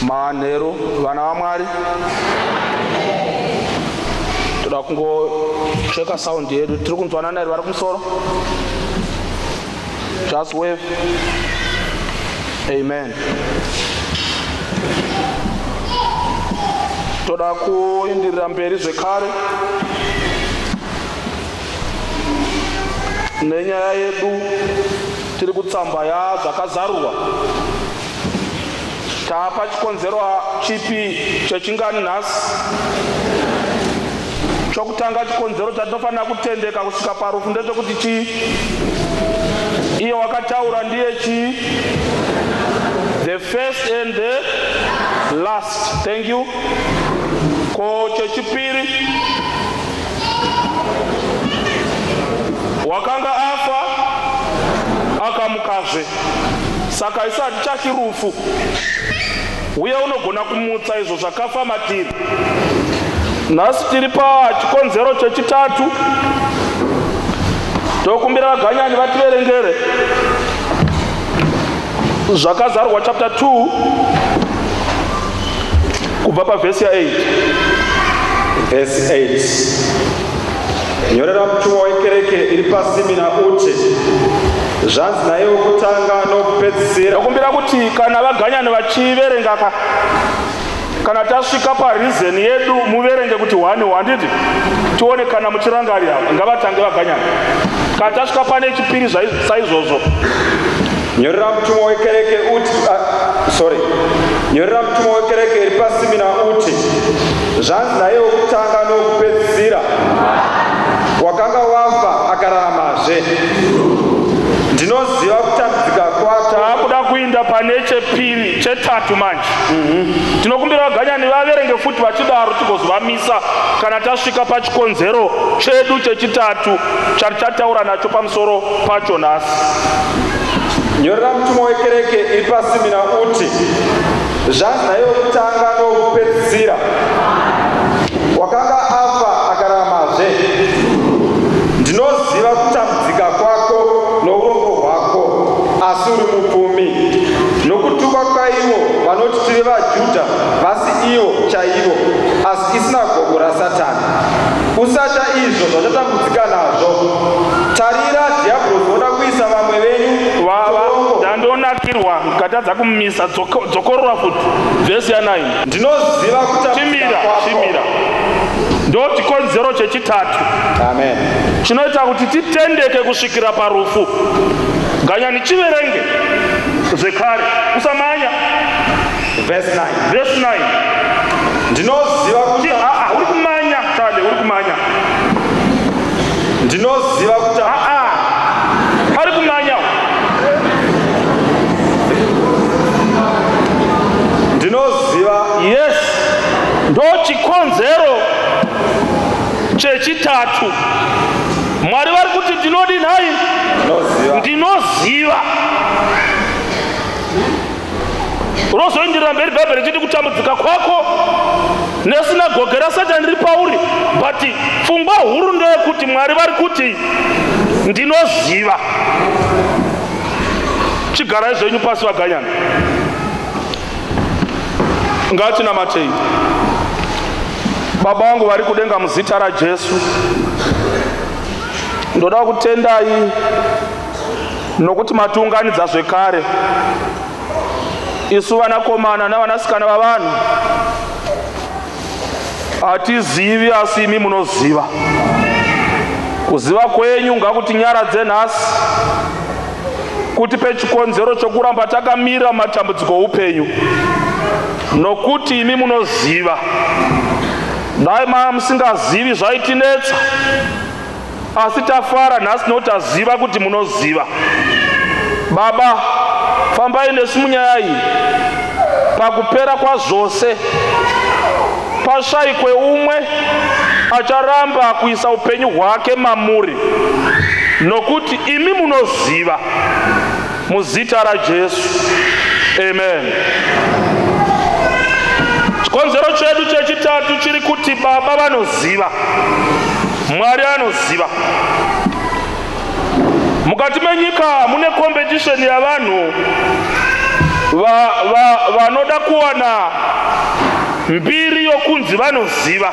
Manheru vana vaMwari toda kungocheka sound yedu tiri kunzwanana here vari kumusoro. Just wave. Amen. Toda kuindirira mberi zvekare nenyaya yedu tiri kutsamba yazvakazarurwa. Tapa chikonzero chipi chechingani nhasi? Chokutanga chikonzero chatinofanira kutendeka kusvika parufu ndechekuti chii? Iye wakataura ndiye chii? The first and the last. Thank you. Ko chechipiri wakanga afa akamukazve, saka isati chachirufu. Uye unogona kumutsa izvo zvakafa matiri. Nhasi tiri pachikonzero chechitatu. Tokumbira vaganyani vativerengere zvakazarurwa chapter 2 kubva pavhesi ya 8. Verse 8. Nyorera mutumwa wekereke iri paSimina uti, zvanzi naye wokutanga nokupedzisira. Tokumbira kuti kana vaganyani vachiverenga kana tasvika parizeni yedu muverenge kuti 1 nditi tione kana muchirangarira ngavatange vaganyani. Kana tasvika pane chipiri saizvozvo. Nyorera mutumwa wekereke uti nyorera mutumwa wekereke iri paSimina uti, zvanzi naye wokutanga nokupedzisira, wakanga wafa akaramazve. Ndinoziva kutambudzika kwako. Taakuda kuinda pane chepiri chetatu manje. Tinokumbira vaganyani vaverenge futi vachidaro tigozovamisa kana tasvika pachikonzero chedu chechitatu chataura nacho pamusoro pacho nhasi. Nyorera mutumwa wekereke iri paSimina uti, zvanzi naye wokutanga nokupedzisira, wakanga afa akaramazve. Ndinoziva kutambudzika kwako nourombo hwako, asi uri mupfumi. Nokutuka kwaivo vanoti tiri vaJudha, vasi ivo chaivo, asi isinagogo raSatani. Usacha izvo zvachatambudzika nazvo. Tarira, dhiabhorosi oda kuisa vamwe venyu ndandonakirwa ngatadza kumisa dzokorora futi vhesi ya 9. Ndinoziva kutambudzika kwako. Chimira ndo chikonzero chechitatu. Amen. Chinoita kuti titendeke kusvikira parufu. Ganyani chiverenge zvekare usamanya. Verse 9. Verse 9. Ndinoziva kuti uri kumanya tade uri kumanya. Ndinoziva kuti ari kumanya. Ndinoziva. Yes. Ndo chikonzero chechitatu. Mwari vari kuti ndinodi nhai? Ndinoziva. Unozoindirira mberi Bhaibheri chiti kutambudzika kwako nesinagoge raSatani riri pauri, but pfungwa huru ndeyekuti Mwari vari kuti ndinoziva. Chigarai zvenyu pasi vaganyani. Ngatinamatei. Baba vangu vari kudenga muzita raJesu, ndoda kutendai nokuti matiunganidza zvekare isu vanakomana navanasikana vavanhu. Hatizivi asi imi munoziva. Kuziva kwenyu ngakutinyaradze nhasi kuti pechikonzero chokuramba takamira matambudziko oupenyu, nokuti imi munoziva. Dai musingazivi zvaitinetsa, asi tafara nhasi nokuti taziva kuti munoziva. Baba, fambai nesu munyaya iyi. Pakupera kwazvose pashayikwe umwe acharamba kuisa upenyu hwake mamuri, nokuti imi munoziva. Muzita raJesu. Amen. Chikonzero chedu chechitatu chiri kuti Baba vanoziva, Mwari anoziva. Mukati menyika mune competition yavanhu vanoda kuwana mbiri yokunzi vanoziva.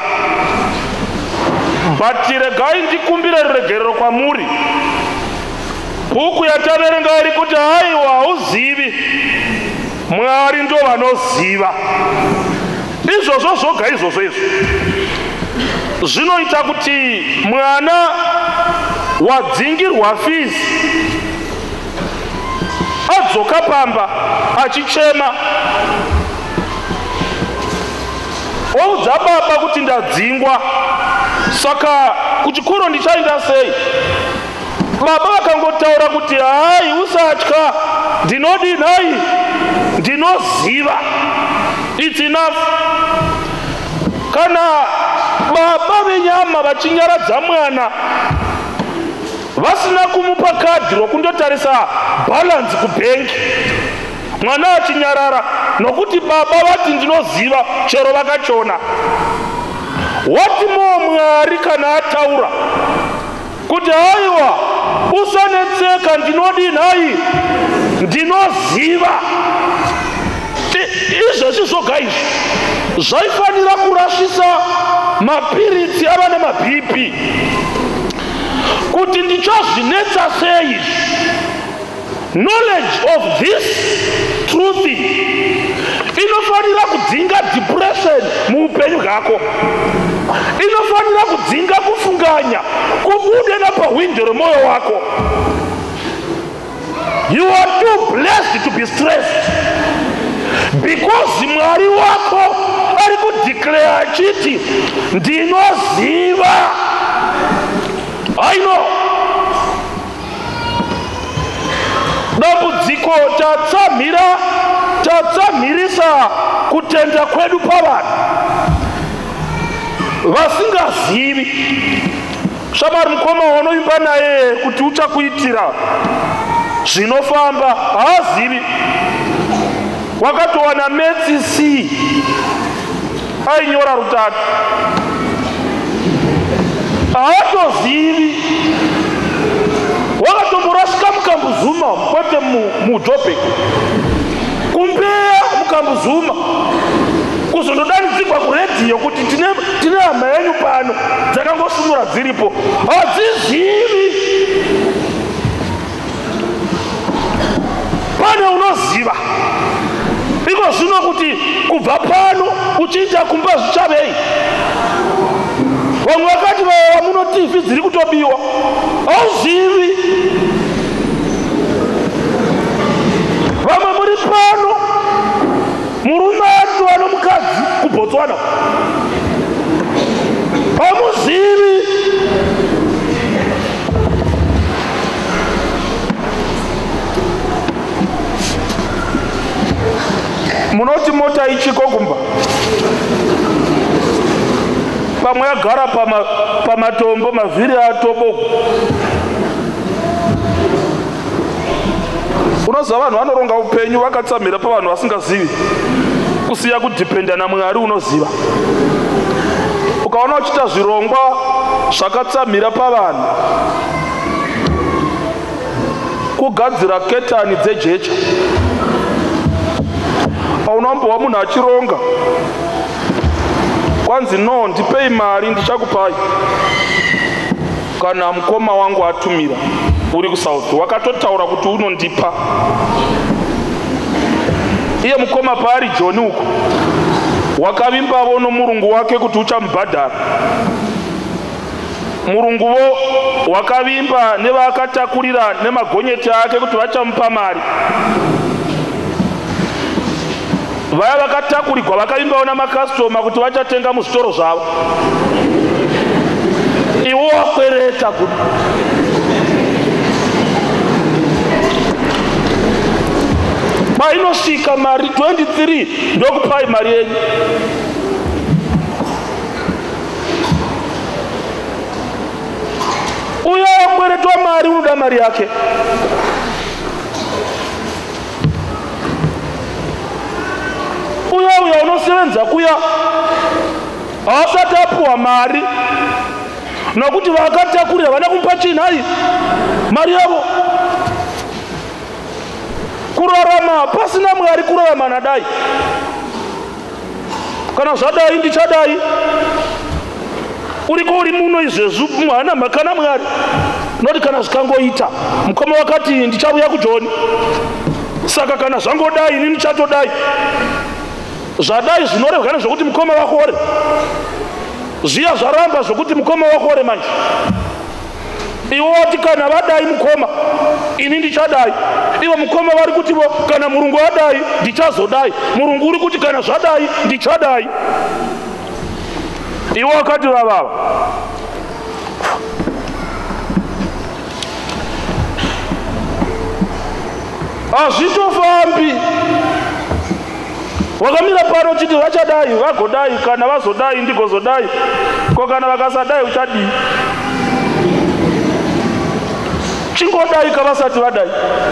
But regai ndikumbire ruregerero kwamuri. Bhuku yataverenga iri kuti haiwa hauzivi, Mwari ndo vanoziva. Izvozvo zvoga izvozvo izvo zvinoita kuti mwana wadzingirwa fizi adzoka pamba achichema, oudza baba kuti ndadzingwa, saka kuchikoro ndichaenda sei? Baba vakangotaura kuti hai usatya, ndinodinai, ndinoziva, it's enough. Kana baba venyama vachinyaradza mwana vasina kumupa kadhi rokundotarisa balance kubhengi, mwana achinyarara nokuti baba vati ndinoziva chero vakachona. Wati Mwari kana ataura kuti haiwa usanetseka, ndinodinai, ndinoziva, izvozvi zvoga izvi zvaifanira kurashisa mapiritsi avana mabhipi kuti ndichazvinetsa sei. Knowledge of this truth inofanira kudzinga depression muupenyu hwako, inofanira kudzinga kufunganya kubude napahwindo remwoyo wako. You are too blessed to be stressed because Mwari wako ari kudeclare achiti ndinoziva. I know. Dambudziko tatsamhirisa kutenda kwedu pavanhu vasingazivi. Shamari mukoma waunoimba naye kuti uchakuitira zvinofamba haazivi. Wakatowana metsi C ainyora rutatu, haatozivi. Wakatomborasika mukambuzuma kwete muJoburg, kumbeya mukambuzuma, kuzondodanidzirwa kuredhiyo kuti tine hama yenyu pano dzakangosumura dziripo, hadzizivi. Pane unoziva iko zvino kuti kubva pano uchiita kumba zvichavei. Vamwe vakati vamuno TV dziri kutobiwa, hauzivi. Vamwe muri pano murume atova nomukadzi kuBotswana, hamuzivi. Munoti mota ichikogumba, pamwe yagara pamatombo mavhiri atobo. Unoziva vanhu vanoronga upenyu vakatsamhira pavanhu vasingazivi, kusiya kudhipenda naMwari unoziva. Ukaona uchiita zvirongwa zvakatsamhira pavanhu, kugadzira ketani dzejecha, unombowa munhu achironga kwanzi no ndipei mari ndichakupai kana mukoma wangu atumira uri kuSouth, wakatotaura kuti unondipa. Iye mukoma paari John uko wakavimbavo nomurungu wake kuti uchamubhadhara. Murunguvo wakavimba nevakatakurira nemagonyeti ake kuti vachamupa mari. Vaya vakatakurirwa vakavimbawo namakastoma kuti vachatenga muzvitoro zvavo. Iwo wakwereta kuti painosvika mari 23 ndokupai mari yenyu. Uya wakweretwa mari unoda mari yake. Uya unosevenza kuya haasati apuwa mari nokuti vakatakurira vana kumupa chinhai mari yavo. kurarama pasina Mwari, kurarama nadai. Kana zvadai ndichadai. Uriko uri muno izvezvu mwana makana Mwari. Noti kana zvikangoita mukoma wakati ndichauya kuJoni. Saka kana zvangodai ini ndichatodai. Zvadai zvinorevwa nezvokuti mukoma wakore. Zviya zvaramba zvokuti mukoma wakore manje. Iwo wati kana vadai mukoma ini ndichadai. Iwo mukoma vari kuti kana Murungu adai ndichazodai. Murungu uri kuti kana zvadai ndichadai. Iwo wakati vavava. Hazvitofambi. Wakamira pano chiti vachadai vagodai, kana vazodai ndigozodai. Ko kana vakasadai uchadii? Chingodai kavasati vadai.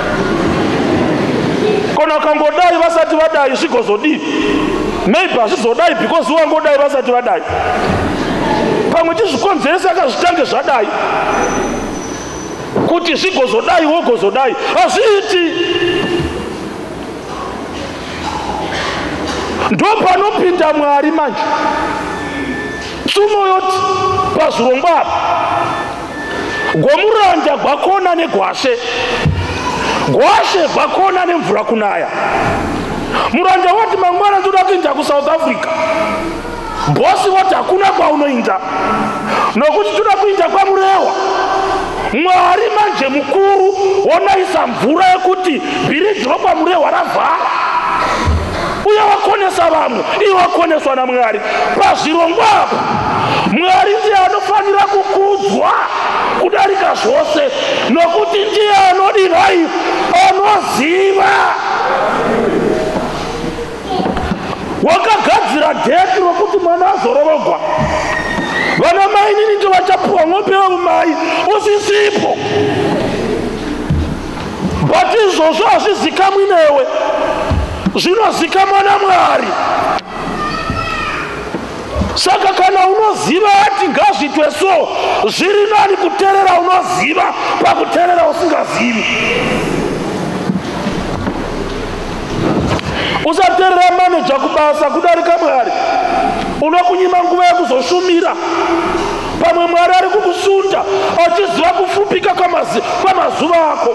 Kona kangodai vasati vadai zvigozodii? Maybe hazvizodai because wangodai vasati vadai. Pamwe chizvikonzeresa akazvitange zvadai. Kuti zvigozodai wogozodai. Hazviiti. Ndo panopinda Mwari manje. Tsumo yoti pazvirongwa gwomuranda gwakona negwashe. Gwashe gwakona nemvura kunaya. Muranda wati mangwana ndoda kuenda kuSouth Africa. Bosi wati hakuna kwaunoenda. Nokuti toda kuenda kwaMurewa. Mwari manje mukuru wonaisa mvura yekuti bhiridhi rokwaMurewa ravhara. Uya wakonesa vamwe, iye wakoneswa naMwari. Pazvirongwa apa Mwari ndiye anofanira kukudzwa kudarika zvose, nokuti ndiye anodivai, anoziva. Wakagadzira dheti rokuti mwana azorovogwa. Vana mai nini ndiye vachapuwa ng'ombe yomai usisipo. But izvozvo hazvizikamwi newe. Zvinozikamwa naMwari. Saka kana unoziva ati ngazvitwe so, zviri nani kuteerera unoziva pakuteerera usingazivi. Usateerera manager kubasa kudarika Mwari. Unokunyima nguva yekuzoshumira. Pamwe Mwari ari kukusunda achiziva kufupika kwamazuva ako.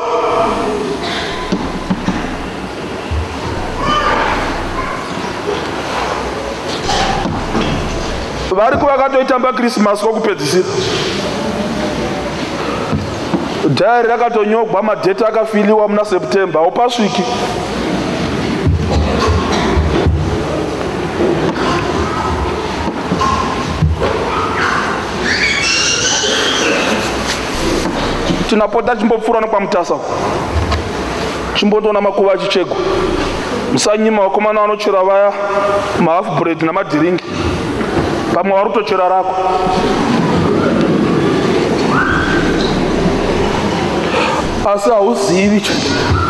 Vari kuvakatoitamba Christmas kwokupedzisira. Dhayari rakatonyogwa madheti akafiliwa muna September opasviki. Tinapota chimbopfuura nokwamutasa. Chimbotona makuva achichegwa. Musanyima vakomana vanochera vaya mahalf bread namadhiringi. Pamwe vari kutochera rako. Asi hauzivi chete.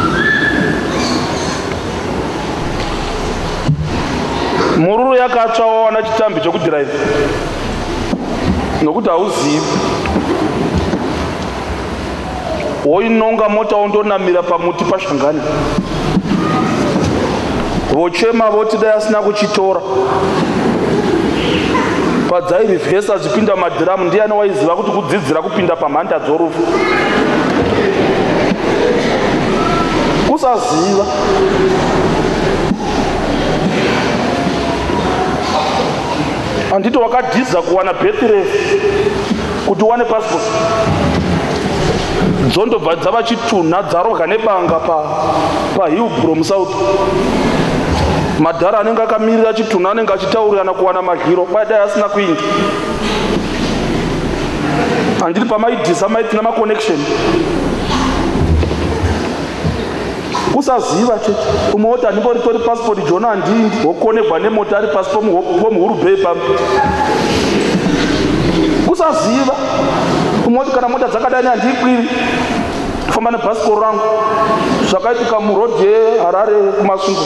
Mururu yakatsva wawana chitambi chokudhiraivha. Nokuti hauzivi. Woinonga mota wondonamira pamuti pashangani. Vochema voti dai asina kuchitora. Padzairivhesa zvipinda madhiramu, ndiani waiziva kuti kudzidzira kupinda pamhanda dzorufu. Kusaziva. Andito wakadhiza kuwana birthday kuti uwane passport. Dzondobva dzava chitunha dzaroga nebanga paHillbrow muSouth. Madhara anenge akamirira chitunha anenge achitaurirana kuwana maghiro dai asina kuinda. Handiri pamaidhisa maiti namaconnection. Kusaziva chete. Umwe woti handimboritori passport Jona handindi. Wokonegwa nemota ari pasi pomuhurubhei pamwe. Kusaziva. Umwe woti kana mota dzakadai handiikwiri. Famba nebhasikoro rangu. Zvakaitika murodhi yeHarare kumasungu.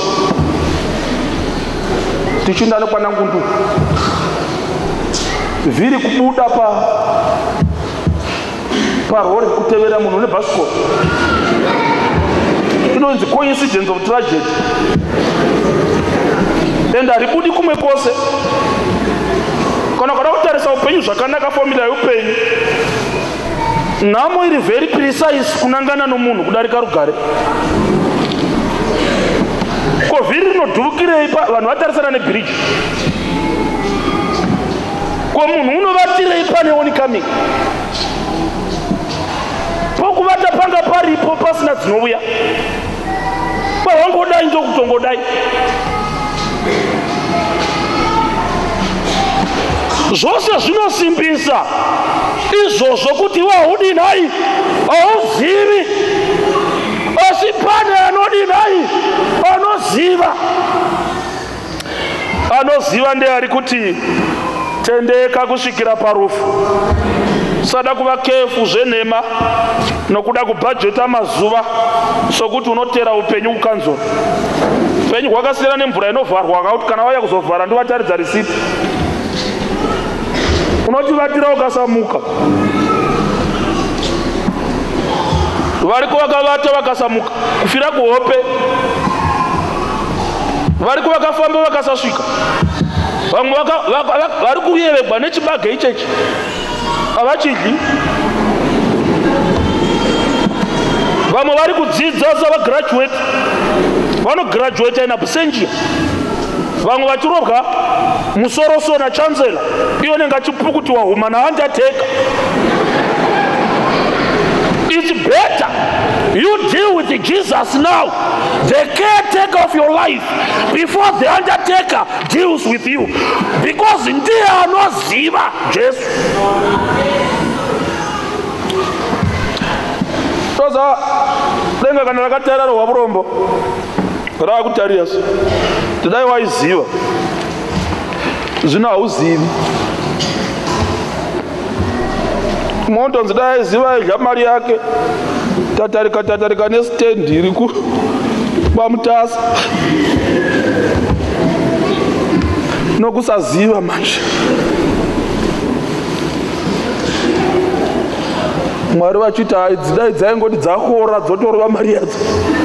Tichinda nekwaNangundu. Vhiri kubuda parori kutevera munhu nebhasikoro. inonzi coincidence of tragedy, and haribudi kumwe kwose. Kana kada kutarisa upenyu zvakanaka, formula yeupenyu nhamo iri very precise kunangana nomunhu kudarika rugare. Ko vhiri rinodhurukirei vanhu vatarisana nebridge? Ko munhu unovatirei pane oncoming? Pokuvata panga paripo pasina dzinouya, pawangodai ndokutongodai. Zvose zvinosimbisa izvozvo kuti wahudini hai hauzivi, asi pane anodini hai anoziva. Anoziva ndeari kuti tendeka kusvikira parufu. Sada kuva kefu zvenhema nokuda kubhajeta mazuva sokuti unotera upenyu kukanzora. Upenyu hwakasiyana nemvura inovharwa, akakuti kana wauya kuzovhara ndovataridza risipi. Unotivatira ukasamuka. Variko vakavata vakasamuka kufira kuhope, variko vakafamba vakasasvika, vamwe vari kuyevegwa nechibage ichechi havachidyi, vamwe vari kudzidza savagraduate vanograduate in absentia, vamwe vachirovwa musoroso nachancellor iwo nenge achipukutiwa huma naundertaker. It's better you deal with Jesus now, the caretaker of your life, before the undertaker deals with you, because ndiye anoziva Jesu. Toza denga kana rakatera ro waburombo rakutarias tidai waiziva zvino hauzivi. Moto nzidai ziva idya mari yake tatarika nesitendi iri kwamutasa nokusaziva manje. Mwari vachiti hai dzidai dzaingoti dzakora dzotorwa mari yadzo.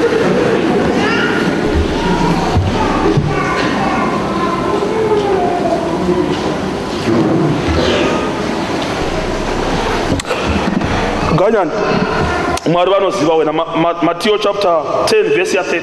Ganyan Mwari vanoziva wena. Matthew chapter 10 verse 30.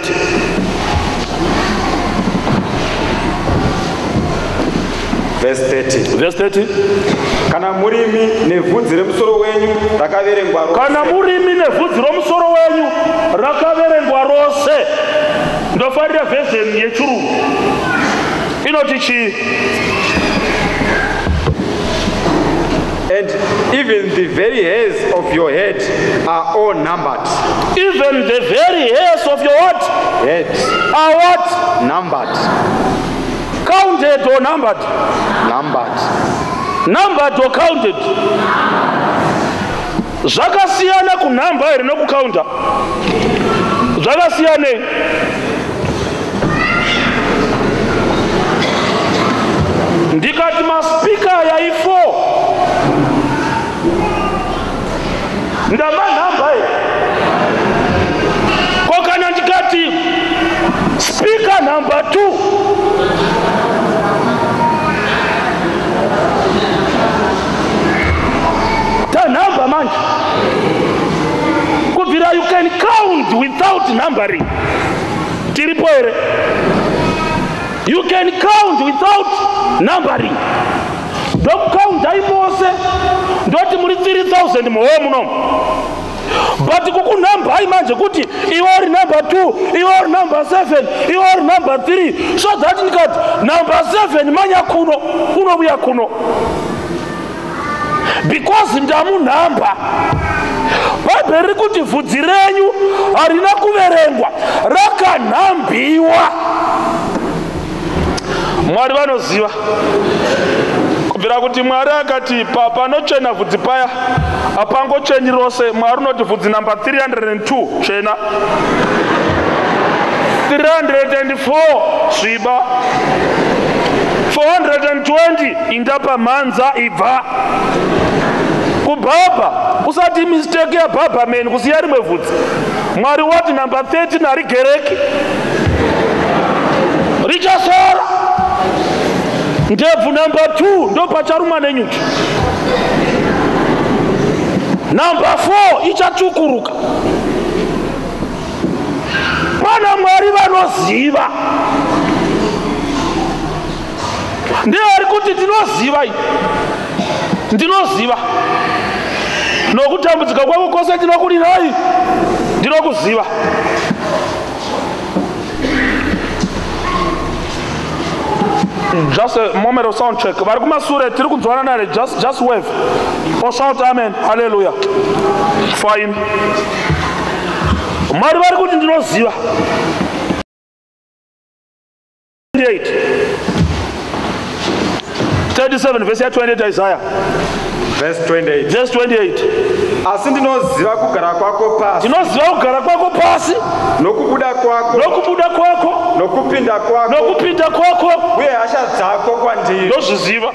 Verse 30. Kana murimi nevhudzi remusoro wenyu rakaverengwa rose. Kana murimi nevhudzi remusoro wenyu rakaverengwa rose. Ndofarira version yechirungu inoti chi? And even the very hairs of your head are all numbered. Even the very hairs of your what? Head are what? Numbered. Counted or numbered? Numbered. Numbered or counted? Zvakasiyana kunamba here nokucounta. Zvakasiyana. Ndikati maspika yaifo ndama namba here. Kokana ndikati speaker number 2 ta number manje kubvira you can count without numbering. Tiripo here. You can count without numbering. Don't count aimose ndoti muri 3000 muhoyo munomu. But kuku number manje kuti iwe uri number 2, iwe uri number 7, iwe uri number 3. So that nikati number 7 manya kuno unobuya kuno. Because ndamu number. Bhaibheri kuti vhudzi renyu harina kuverengwa, rakanhambiwa. Mwari vanoziva. Kubvira kuti Mwari akati panochena vhudzi paya hapangochenyi rose. Mwari unoti vhudzi number 302 chena, 304 sviba, 420 indapa manza ibva. Kubhaba usati mistake yabhaba men kusiya rimwe vhudzi. Mwari wati namba 13 harigereki, richasara. Ndebvu namba 2 ndo pacharuma nenyuchi. Namba 4 ichachukuruka. Pana Mwari vanoziva. Ndiye ari kuti ndinoziva iyi. Ndinoziva. Nokutambudzika kwako kwose ndinokudirai. Ndinokuziva. Just a moment of sound check. Vari kumasure tiri kunzwana nare, just wave. Or shout amen. Hallelujah. Fine. Mwari vari kuti ndinoziva. 37 verse 28 Isaiah. Verse 28. Verse 28. Asi ndinoziva kugara kwako pasi. Ndinoziva kugara kwako pasi. Nokubuda kwako. Nokubuda kwako. Nokupinda kwako. Nokupinda kwako. Uye hasha dzako kwandiri. Ndozviziva.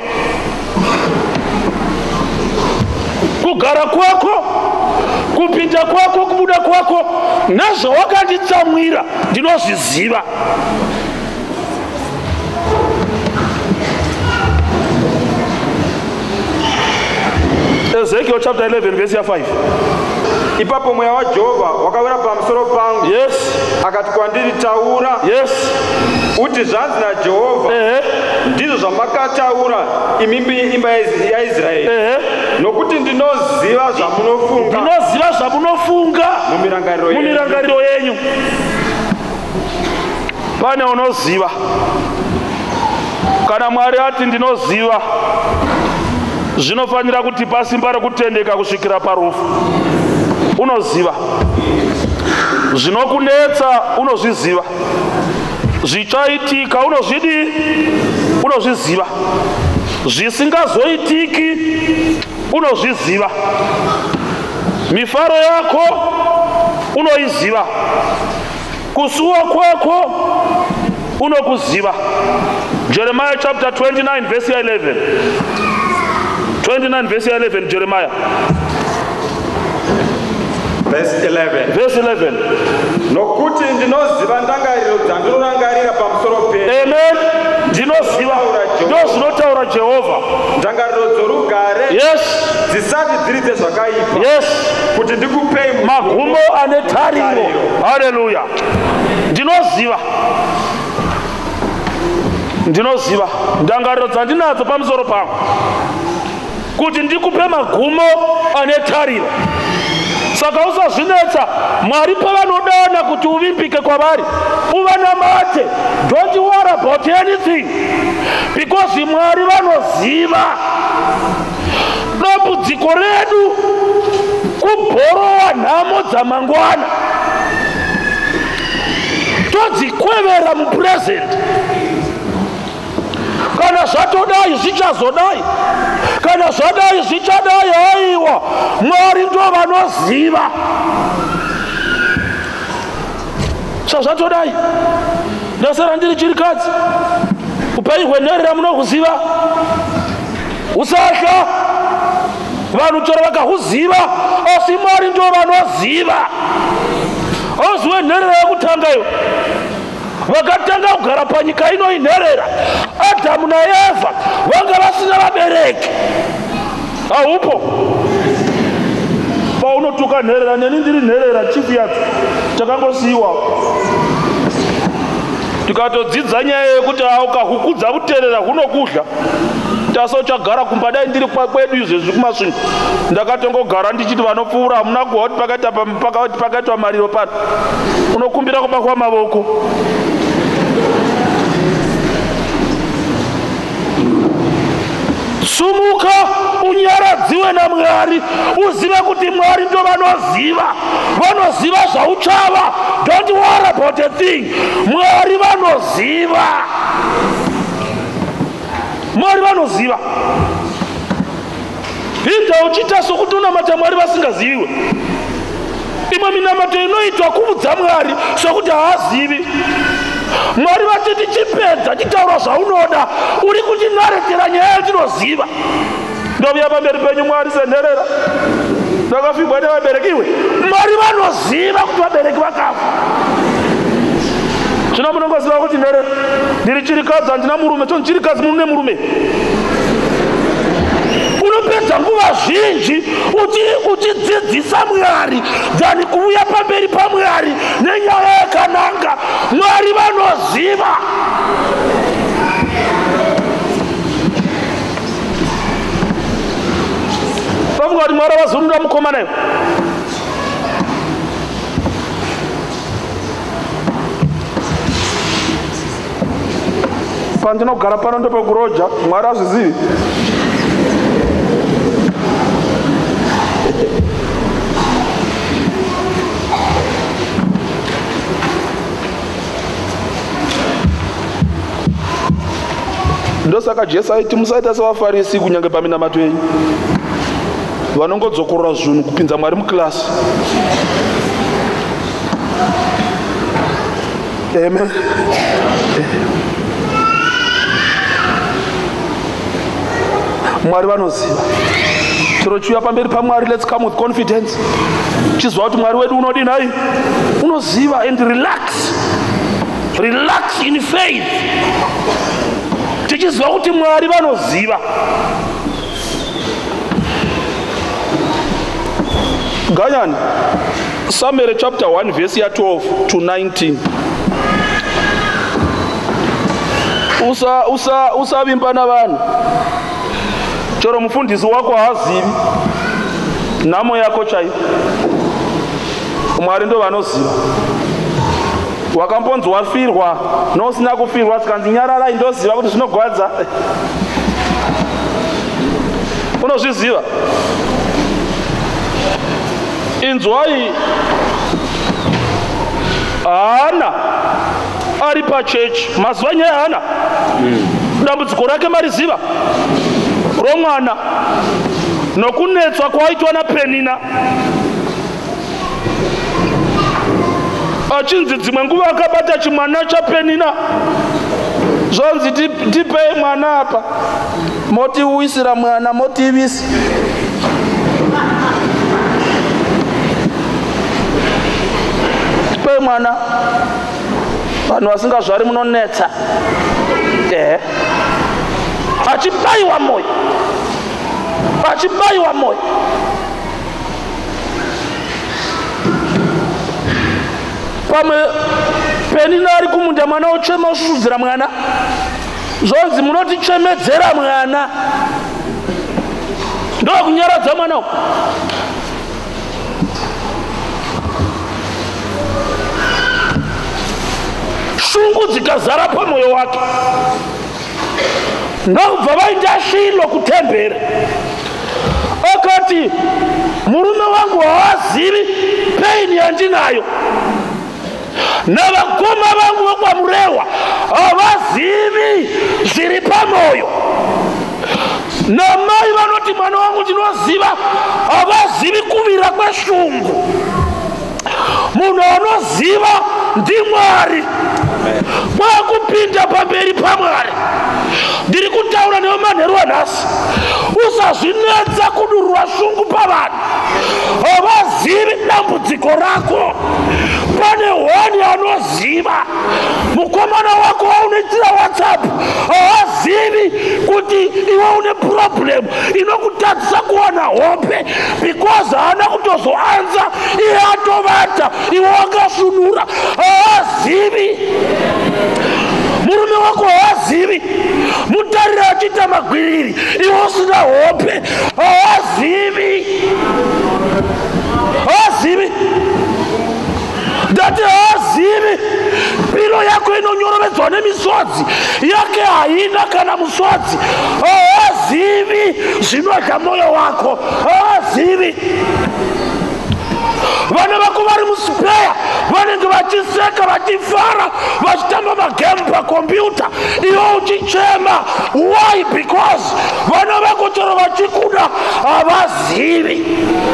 Kugara kwako, kupinda kwako, kubuda kwako, nazvawakanditsamwira ndinozviziva. Ezekiel chapter 11 verse 5. Ipapo mweya wa Jehovha wakawira pamusoro pangu. Yes. Akati kwandiri taura. Yes. Uti zvanzi naJehovha. Ndizvo zvamakataura imi imba yaIsraeri. Nokuti ndinoziva zvamunofunga. Ndinoziva zvamunofunga mumirangariro yenyu. Pane unoziva. Kana Mwari ati ndinoziva, zvinofanira kuti pasimba rekutendeka kusvikira parufu. Unoziva. Zvinokunetsa unozviziva. Zvichaitika unozviziva. Zvisingazoitiki unozviziva. Mifaro yako unoiziva. Kusuwa kwako unokuziva. Jeremiah chapter 29 verse 11. 29 verse 11 Jeremiah. Verse 11. Verse 11. Nokuti ndinoziva ndangariro dzandinorangarira pamusoro penyu. Amen. Ndinoziva. Ndozvinotaura Jehovha. Ndangariro dzorugare. Yes. Dzisati dziri dzezvakaipa. Yes. Kuti ndikupei magumo ane tariro. Hallelujah. Ndinoziva. Ndinoziva. Ndangariro dzandinadzo pamusoro pangu. Kuti ndikupe magumo ane tariro. Saka usazvinetsa. Mwari pavanodana kuti uvimbike kwavari, uvanamate. Don't worry about anything. Because Mwari vanoziva. Dambudziko redu kubhorowa nhamo dzamangwana. Todzikwevera mupresent. Kana zvatodai zvichazodai. Kana zvadai zvichadai, haiwa. Mwari ndo vanoziva. Zvazvatodai. Ndasara ndiri chirikadzi. Upenyu hwenherera munohuziva. Usatya. Vanhu chero vakahuziva, asi Mwari ndo vanoziva. Auziwe nherera yekutanga iyo. Vakatanga kugara panyika ino inherera. Adamu naEvha vanga vasina vabereki. Haupo. Paunotuka nherera, neni ndiri nherera chifu yacho. Takangosiyiwa. Tikatodzidza nyaya yekuti ukahukudza kuteerera hunokudla. Tasauchagara kumba, dai ndiri kwedu izvezvi kumasvingo. Ndakatongogara ndichiti vanopfuura hamuna kuwa kuti pakaitwa mariro pano. Unokumbira kubakwa mavoko. Sumuka unyaradziwe naMwari. Uzive kuti Mwari ndo vanoziva. Vanoziva zvauchava. Don't worry about a thing. Mwari vanoziva. Mwari vanoziva. Hinda uchita sokuti unamata Mwari vasingaziwe. Imwe minamato inoitwa kuudza Mwari sokuti haazivi. Mwari vati tichipedza chitaura zvaunoda, uri kutinyaretera nyaya yatinoziva. Ndovuya pamberi penyu Mwari senherera. ndakafigwa nevabereki iwe Mwari vanoziva kuti vabereki vakafa. Zvino munongoziva kuti ndiri chirikadzi handina murume, cho chirikadzi mune murume. Unopedza nguva zhinji uchidzidzisa Mwari dzani kuuya pamberi paMwari nenyaya yakananga. Mwari vanoziva. Vafunga kuti Mwari avazorunda mukomana iwe. Pandinogara pano ndopekuroja Mwari azvizivi. Ndosaka Jesu aiti musaita sevaFarisi kunyange paminamato yenyu vanongodzokorora zvinhu kupinza Mwari mukilasi. Amen. Mwari vanoziva. Chero chiuya pamberi paMwari, let's come with confidence. Chizwa kuti Mwari wedu unodini hai? Unoziva, and relax. Relax in faith. Tichizwa kuti Mwari vanoziva. Ganyani, Samuel chapter 1 verse 12 to 19. Usavimba navanhu. Chero mufundisi wako haazivi nhamo yako chaiyo. Mwari ndo vanoziva. Wakambonzi wafirwa nosina kufirwa sikanzi nyararai ndoziva kuti zvinogwadza. Unozviziva? Inzwai Hana ari pachechi mazuva nyaya Hana dambudziko rake mariziva romwana nokunetswa kwaitwa naPenina. Achinzi dzimwe nguva akabata chimwana chaPenina zvonzi tipei mwana apa, motiuisira mwana motivisi. Tipei mwana, vanhu vasingazvari munonetsa. Achibaiwa moyo, achibaiwa moyo. Pamwe Penina ari kumunda mwana ochema oshushuzira mwana. Zvonzi munotichemedzera mwana. Ndokunyaradza mwana. Shungu dzikazara pamwoyo wake. Ndobva vaita Shilo kutembere. Akati murume wangu haazivi paini yandinayo. Navakoma vangu vokwamurewa havazivi zviri pamwoyo. Namai vanoti mwana wangu ndinoziva havazivi kuvira kweshungu. Munhu anoziva ndiMwari. Kwakupinda pamberi paMwari. Ndiri kutaura newe manheru anhasi. Usazvinetsa kudurura shungu pavanhu. Havazivi dambudziko rako. Pane hwani anoziva. Mukomana wako waunoitira WhatsApp haazivi kuti iwe une problem inokutadzisa kuona hope because haana kutozoanza iye atovata iwe wakasunura. Haazivi. Murume wako haazivi. Mutarire achiita magwiriri iwe usina hope. Haazivi. Haazivi. Ndati haazivi. Pilo yako inonyorovedzwa nemisodzi yake haina kana musodzi. Haazivi zvinodya mwoyo wako. Haazivi. Vana vako vari muspeya vanenge vachiseka vachifara vachitamba magemu pakombiyuta iwe uchichema. Why? Because vana vako chero vachikuda havazivi.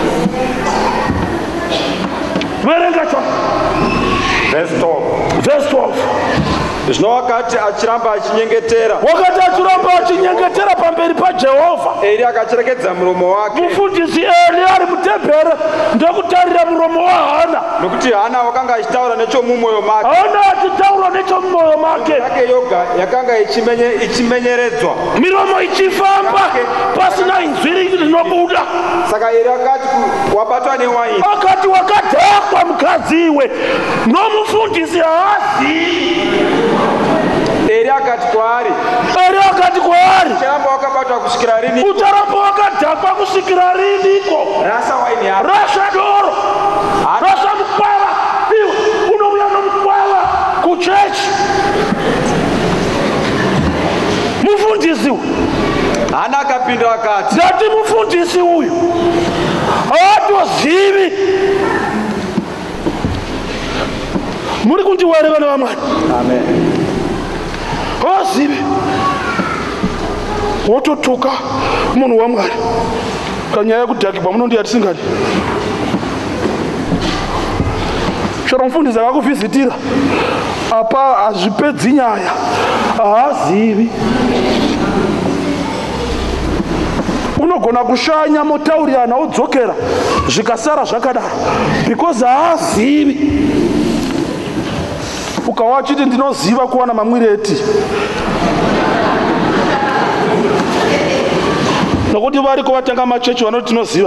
Verenga cho Verse 12. verse 12. Zvino wakati achiramba achinyengetera. Wakati achiramba achinyengetera pamberi paJehovha. Eri akacherekedza muromo wake. Mufundisi Eli ari mutembere ndokutarira muromo waHana. Nokuti Hana wakanga achitaura nechomumwoyo make. Hana achitaura nechomumwoyo make. Yake yoga yakanga ichimenyeredzwa. Miromo ichifamba pasina inzwi rinobuda. Saka Eri akati wabatwa newaini. Akati wakadhakwa mukadziwe nomufundisi haazivi. Eri akati kwaari. Ucharamba wakabatwa kusvikira rini? Ucharamba wakadhakwa kusvikira riniko? Rasa waini yako. Rasha doro. Rasha mukwava. Iwe unouya nomukwava kuchechi. Mufundisi uyu. Hana akapindura akati. Ndati mufundisi uyu haatozivi. Muri kundiwere vana vaMwari? Amen. Hazivi. Wototuka munhu waMwari kanyaya yekudhakibva munondiyati singani. Chero mufundisi akakuvhizitira apa hazvipedzi nyaya, haazivi. Unogona kushanya motaurirana wodzokera zvikasara zvakadaro because haazivi. Ukawa achiti ndinoziva kuwana mamwireti nokuti variko vatanga machechi vanoti tinoziva.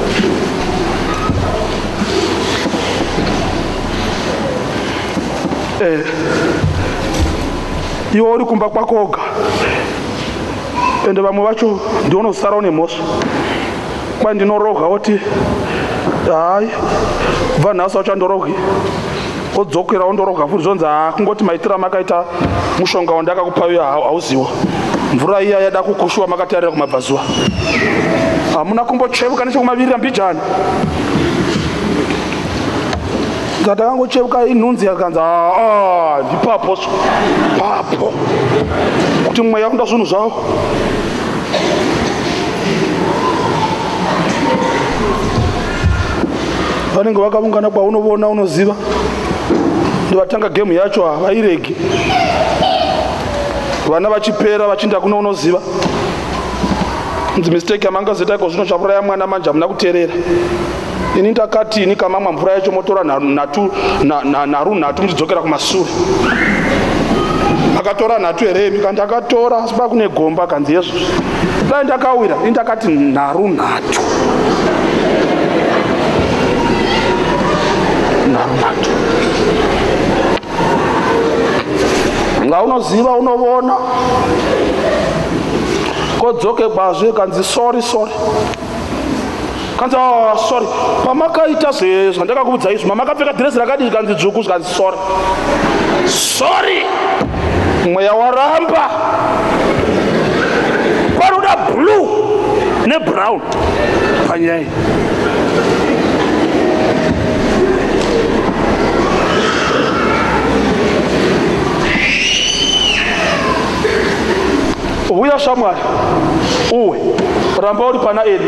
Iwe uri kumba kwako oga ende vamwe vacho ndionosara une mhosva kwa ndinoroga woti hai bva nhasi wachandorogi odzokera ondoroga futi zvonzi kungoti maitira makaita mushonga wandakakupa uyo hauziwa. Mvura iya yada kukushuwa makatarira kumabvazuva. Hamuna kumbochevuka nechekumavirira mbijana. Ndakangochevuka inhunzi yakanzi ndipapo papo kuti mweya kunda zvinhu zvavo. Vanenge vakaungana kwaunoona unoziva ndivatanga gemu yacho havairegi. Vana vachipera vachinda kuno unoziva. Nzi mistake yamangazoitaiko zvino chapuraya mwana manje hamuna kuteerera. Ini ndakati ini kamamwa mvura yacho motora narunhatu muchidzokera kumashure. Akatora nhatu here ndakatora asi pakune gomba kanzi yesu. Dai ndakawira ini ndakati narunhatu. Narunhatu. Nga unoziva unovona. Kodzoke bazve kanzi sorry. Kanzi sorry. Pamakaita zvandakakubudza izvo mamakapfeka dress rakadii kanzi dzvuku kanzi sorry. Sorry. Mweya waramba. Paroda blue ne brown. Panyai. Uya shamwari uwe ramba uri pana Eli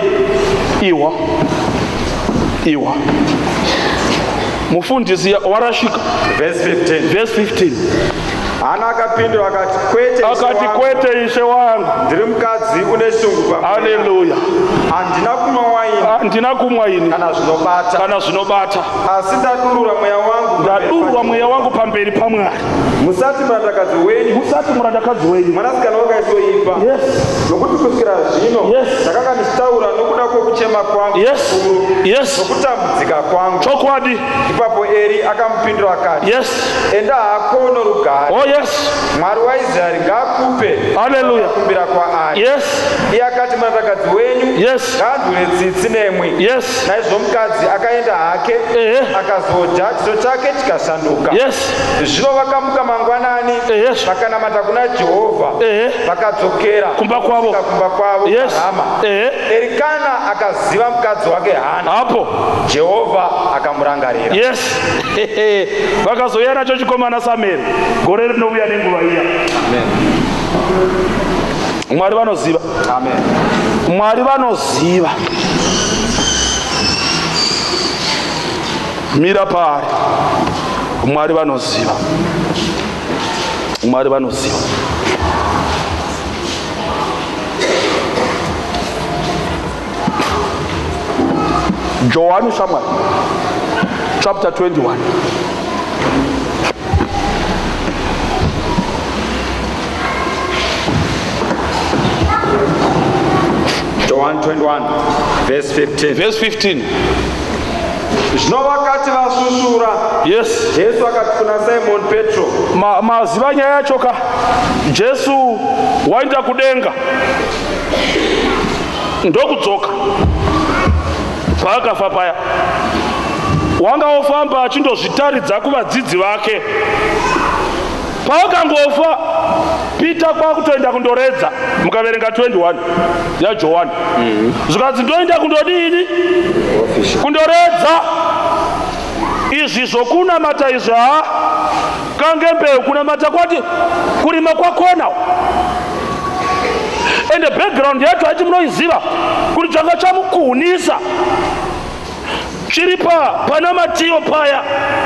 iwa mufundisi warashika. Verse 15. Hana akapindura akati kwete ishe wangu ndiri mukadzi une shungu pamusoro. Haleluya. Handina kumwa waini kana zvinobata asi ndadurura mweya wangu pamberi paMwari. Musati murandakadzi wenyu mwanasikana wakaizoipa. Nokuti kusvikira zvino ndakanga ndichitaura nokuda kwekuchema kwangu nokutambudzika kwangu. Chokwadi. Ipapo Eri akamupindura akati enda hako norugare. Mwari waIsraeri ngaakupe. Haleluya. Kumbira kwaari. Iye akati murandakadzi wenyu ngaandure tsitsi nemwe. Naizvo mukadzi akaenda hake akazodya chiso chake chikashanduka. Zvino vakamuka mangwanani vakanamata kuna Jehovha vakadzokera kumba kwavo Rama. Erikana akaziva mukadzi wake Hana. Hapo Jehovha akamurangarira. Vakazouya nacho chikomana Samueri gore rinouya nenguva iya. Mwari vanoziva. Mwari vanoziva. Mira paari. Mwari vanoziva. John Samuel chapter 21. John 21 verse 15. Verse 15. Zvino vakati vasusura, Yes. Jesu akati kuna Simon Petro, Maziva nyaya yacho ka. Jesu waenda kudenga. Ndokudzoka. Paakafa paya. Wanga ofamba achindozvitaridza kuvadzidzi vake. Paakangofa Peter kwakutoenda kundoredza mukaverenga 21 yaJohani. Zvikadzi ndoenda kundodini? Kundoredza. Izvi zvokunamata izvi kange mbeu kunamata kwati kurima kwakona. And the background yacho ati munoiziva kuti changa chamukuhunisa chiri pana matiyo paya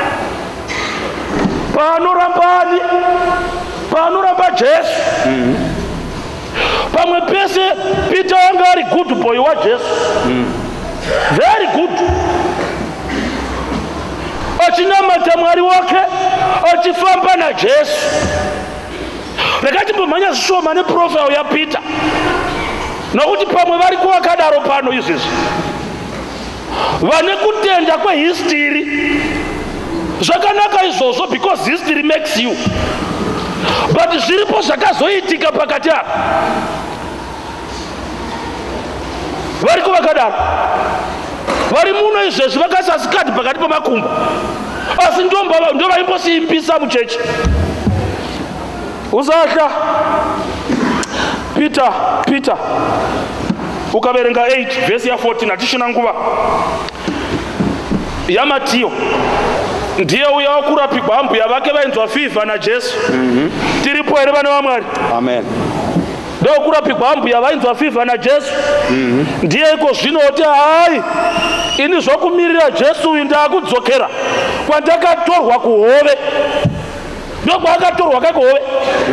panoramba Jesu. Pamwe pese Peter wanga ari good boy wa Jesu. Very good. Achinamata Mwari wake, achifamba na Jesu. Rekati mbomhanya zvishoma neprofile ya Peter. Nokuti pamwe vari kuvakadaro pano izvizvi. Vane kutenda kwehistory. Zvakanaka izvozvo because history makes you. But zviripo zvakazoitika pakati apa. Vari kuvakadaro. Vari muno izvezvi vakasasikati pakati pamakumbo. Asi ndo vaimbosiimbisa muchechi. Usahla Peter ukaverenga 8 verse ya 14 atishina nguva yamatiyo ndiye uya wakurapigwa ambuya vake vainzwa fiva naJesu. Tiripo here vana vaMwari? Amen. Ndo kurapigwa ambuya vainzwa fiva naJesu. Ndiye iko zvino oti hai ini zvokumirira Jesu uyu ndakudzokera kwandakatorwa kuhove. Ndo kwaakatorwa kakuhove.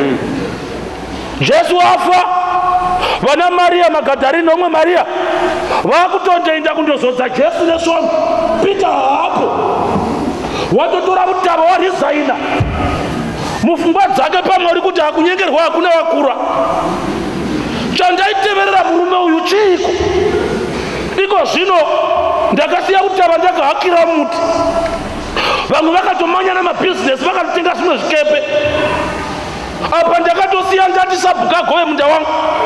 Jesu afa. Vana Maria Magadharina nomwe Maria vakutondoenda kundozodza Jesu nesvono. Peter hapo watotora mutava warizaina mupfungwa dzake pamwe kuti hakunyengerwa hakuna wakura. Chandaiteverera murume uyu chiiko? Iko zvino ndakasiya kutava ndakahakira muti. Vamwe vakatomanya namabhizinesi vakatotenga zvimwe zvikepe. Apa ndakatosiya ndati sabhuka gove munda wangu.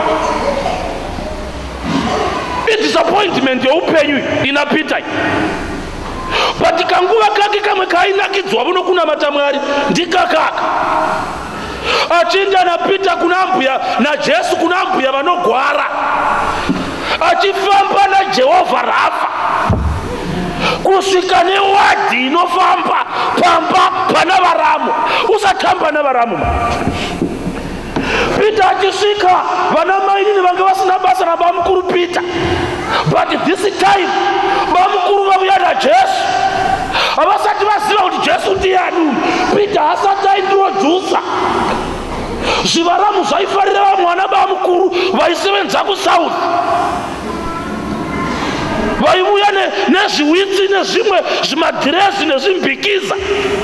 Disappointment youpenyu ina Peter. But kanguva kake kamwe kainakidzwa vuno kunamata Mwari ndikakaka. Achinda na Peter kuna ambuya na Jesu kuna ambuya vanogwara. Achifamba na Jehovha Rafa. Kusvika newadi inofamba pamba pana varamu. Usatamba na varamu. Peter achisvika vana maini vange vasina basa na bamukuru Peter. But this time bamukuru vauya naJesu. Havasati vaziva kuti Jesu ndiani. Peter asati aintrodusa. Zvivaramu zvaifarira vamwana bamukuru vaisevenza kuSouth. Vaiuya nezviwitsi nezvimwe zvimadhirezi nezvimbikiza.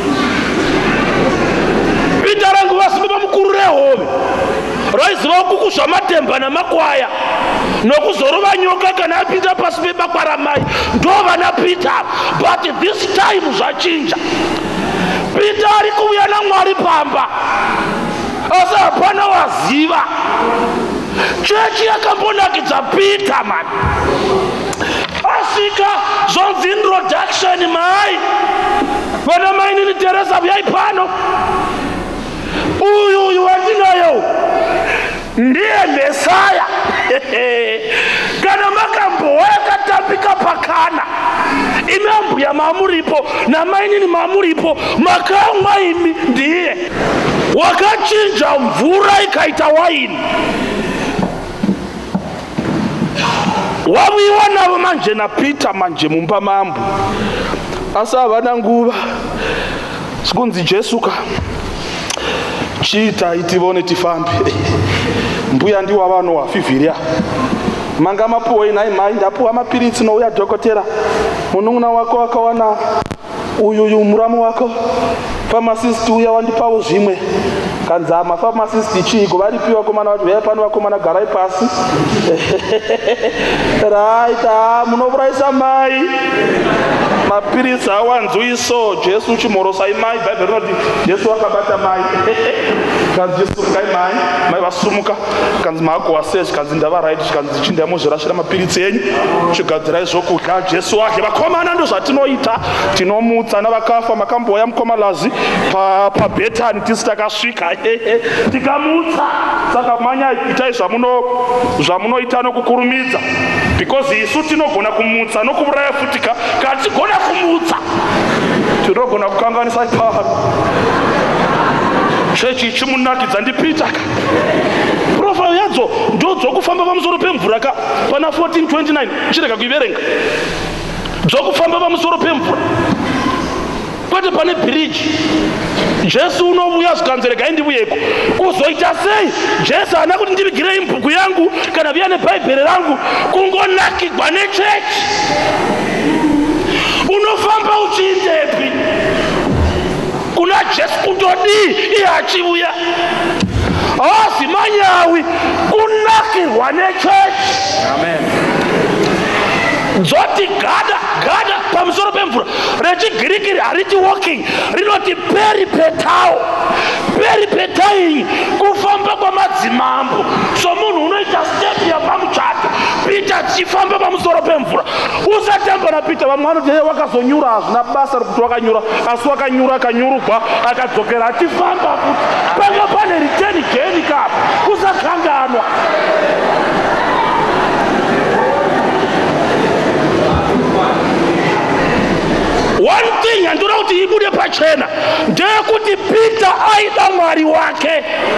Peter rangu vasimba bamukuru rehove. Raiziva kuku zvamatemba namakwaya nokuzorova nyoka kana apinda pasi pebakwaramai. Ndo vana Peter. But this time zvachinja. Peter ari kuuya naMwari pamba. Asi hapana waziva. Chechi yakambonakidza Peter man. Asvika zvonzi introduction mai. Vana maini Teresa vyai pano. Uyu wandinayo ndiye Mesaya. Kana makambowa yakatambika pakana. Imi ambuya mamuripo na maini ni mamuripo. Makamwa imi ndiye wakachinja mvura ikaita waini. Wawiwa navo manje na Peter manje mumba mambu. Asa havana nguva. Sikunzi Jesu ka chiita itivone tifambe. Mbuya ndiwo vanhu wafivhiria. manga mapuhoi nai mai ndapuwa mapiritsi nouya dhokotera munun'una wako wakawana uyu muramu wako pharmacist uya wandipawo zvimwe kanzama pharmacist chigo varipiwa komana vacho veya pano vakomana garai pasi right munovuraisa mai mapiritsi awanzwiso jesu chimorosai mai bhaibheri rinoti jesu wakabata mai kanzi jesu sumukai mai vasumuka kanzi maagowa sechi kanzi ndava right kanzi chindaya muzvirashira mapiritsi enyu chigadzirai zvokudya jesu wake vakomana ndo zvatinoita tinomutsa navakafa makamboya mukomalazi pabhetani tisi takasvika tikamutsa saka manya itai zvamunoita nokukurumidza because isu tinogona kumutsa nokuuraya futika katigona kumutsa tinogona kukanganisa pano chechi chimunakidza ndipita profile yadzo ndo dzokufamba pamusoro pemvura ka pana 1429 chirega kuiverenga dzokufamba pamusoro pemvura kwete pane bridge jesu unovuya zvikanzerega indivuyeko uzoita sei jesu haana kuti ndivigirei mubhuku yangu kana viya nebhaibheri rangu kungonakigwa nechechi unofamba uchiindepi kuna jesu kutodii iye achivuya hazi manyawi kunakirwa nechechi dzoti gada pamusoro pemvura rechigiriki hariti walking rinoti peripetao peripetai kufamba kwamadzimambo so munhu unoita step yapamuchato pita tichifamba pamusoro pemvura usatamba napita vamwe vanoti wakazonyura hazvina basa rekuti wakanyura asi wakanyura akanyurugwa akadzokera atifamba futi panga pane riteni geni kapo usakanganwa one thing handinoda kuti ibude pachena ndeyekuti Peter aida mwari wake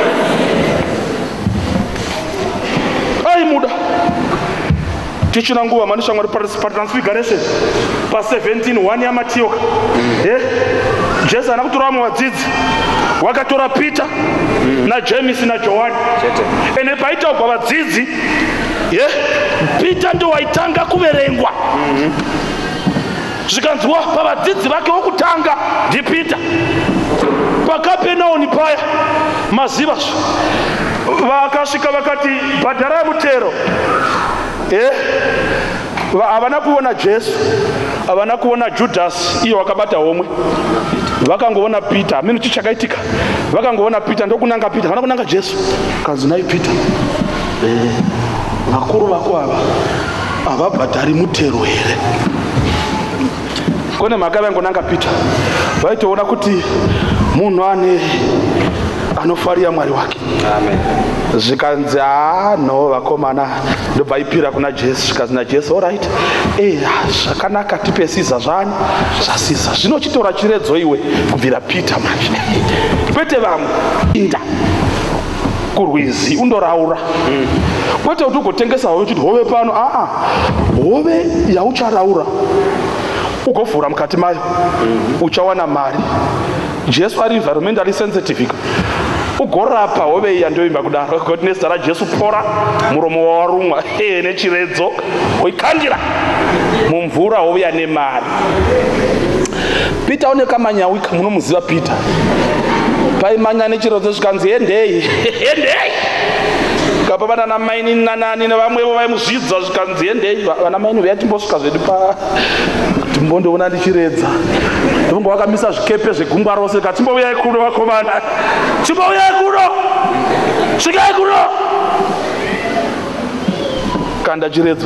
aimuda tichina nguva manishamwari patransfiguration pa17:1 yamatioka jesu haana kutora vamwe vadzidzi wakatora Peter naJames naJohani ene paitaugwa vadzidzi Peter ndo waitanga kuverengwa zvikanzwa pavadzidzi vake vokutanga ndiPeter pakapenaoni paya maziva vakasvika vakati bhadharai mutero havana kuona jesu havana kuona judhasi iyo wakabata homwe vakangoona Peter hameno chichakaitika vakangoona Peter ndokunanga Peter havana kunanga jesu kanzi nai Peter vakuru vako ava havabhadhari mutero here kone mhaka vangonanga Peter vaitoona kuti munhu anofarira mwari wake zvikanzi no vakomana ndobvaipira kuna jesu zvikanzi najesu alright zvakanaka tipe Siza zvani zvaSiza zvinochitora chiredzo iwe kubvira Peter manje kwete vamwe inda kurwizi undoraura kwete kuti ugotengesa hove uchiti hove pano hove yaucharaura ugovhura mukati mayo uchawana mari jesu ari environmentally sensitive ugorapa hove iya ndoimba kudaro kuti nezita raJesu pora muromo wawarumwa nechiredzo oikandira mumvura hove yane mari Peter aoneka manyawika munomuziva Peter paimanya nechiredzo zvikanzi endei kapavana namaini nanani nevamwevo vaimuzvidza zvikanzi endei vana maini veya timbosvika zvedu timbondoona ndichiredza ndongo wakamisa zvikepe zvegungwa rose katimbouyai kuno vakomana timbouyai kuno svikai kuno kanda chiredzo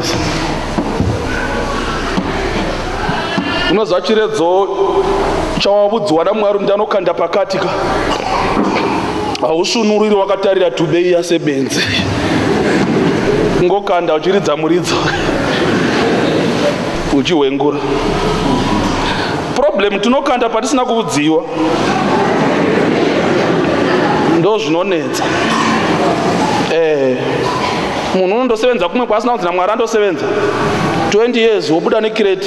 unoziva chiredzo chawavudziwa naMwari ndanokanda pakati ka hausvunuriri wakatarira tubeiya sebenzi ngokanda uchiridza muridzo uchihwengura problem tinokanda patisina kuudziwa ndo zvinonetsa munhu unondosevenza kumwe kwasina kunzi naMwari andosevenza 20 years wobuda nekireti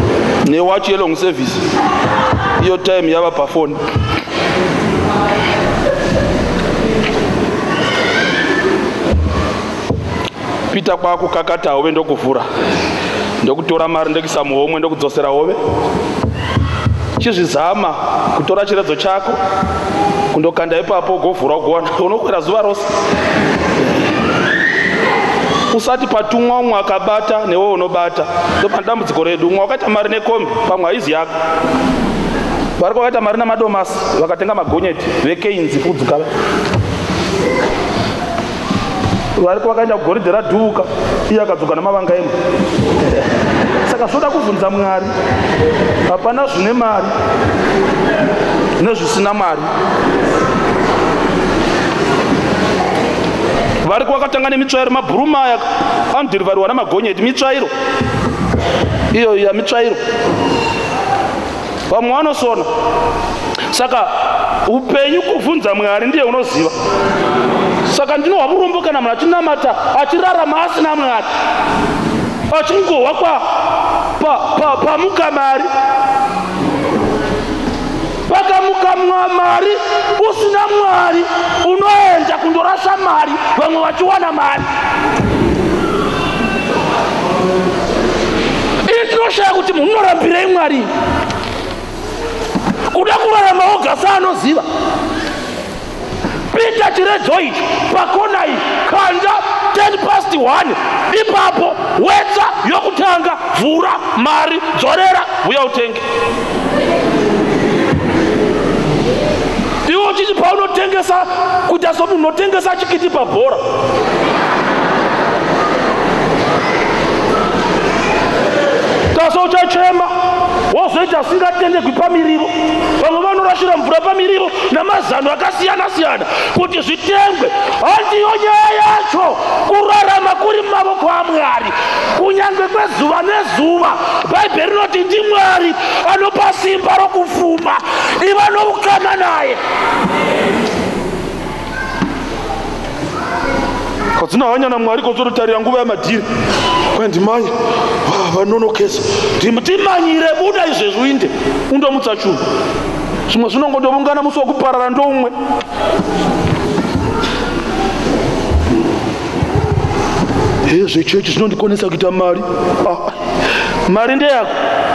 newatch yelong service iyo time yava pafoni Pita kwako kakata hove ndokuvhura ndokutora mari ndokuisa muhomwe ndokudzosera hove. Chizvizama kutora chiredzo chako kundokanda ipapo ugovhura ugowana unokwera zuva rose. Usati patumwa umwe akabata newe unobata. Ndopa dambudziko redu. Umwe wakaita mari nekombi pamwe haizi yako. Vari wakaita mari namadomasi vakatenga magonyeti vekeinzi kudzuka. Vari wakaenda kugoridhe radhuka iye akadzuka namavanga emwe. Saka zvoda kubvunza Mwari. Hapana zvine mari nezvisina mari. Vari kwakatanga nemitsvairo mabhurumaya anodhirivhariwa namagonyeti mitsvairo iyo ya mitsvairo vamwe vanosona. Saka upenyu kubvunza Mwari ndiye unoziva. Saka ndinohwa murombo kana munhu achinamata achirarama asina Mwari achingohwa pamuka mari pakamuka mari usina Mwari unoenda kundorasha mari vamwe vachiwana mari. Ini tinoshaya kuti munhu unorambirei Mwari kuda kurarama oga saanoziva. Pita chiredzo ichi pakona iyi kanda 1:10 ipapo wetsa yokutanga vhura mari dzorera uya utenge. Iwo uchichi paunotengesa kuita somunhu unotengesa chikiti pabhora. Taso uchachema wozoita singatendegwi pamirivo. Vamwe vanorashira mvura pamirivo namazano akasiyana siyana kuti zvitengwe. Handiyo nyaya yacho kurarama kuri mumavoko aMwari kunyange kwezuva nezuva. Bhaibheri rinoti ndiMwari anopa simba rokufuma iva noukama naye. Kadzina hanya Mwari kozotarira nguva yamadhiri kwandimanya vanonokesa timanyire buda izvezvo inde undomutsa chunhu. Zvimwe zvinongondoungana musi wokuparara ndoumwe. Zvechechi zvinondikonesa kuita mari. Mari ndeyako.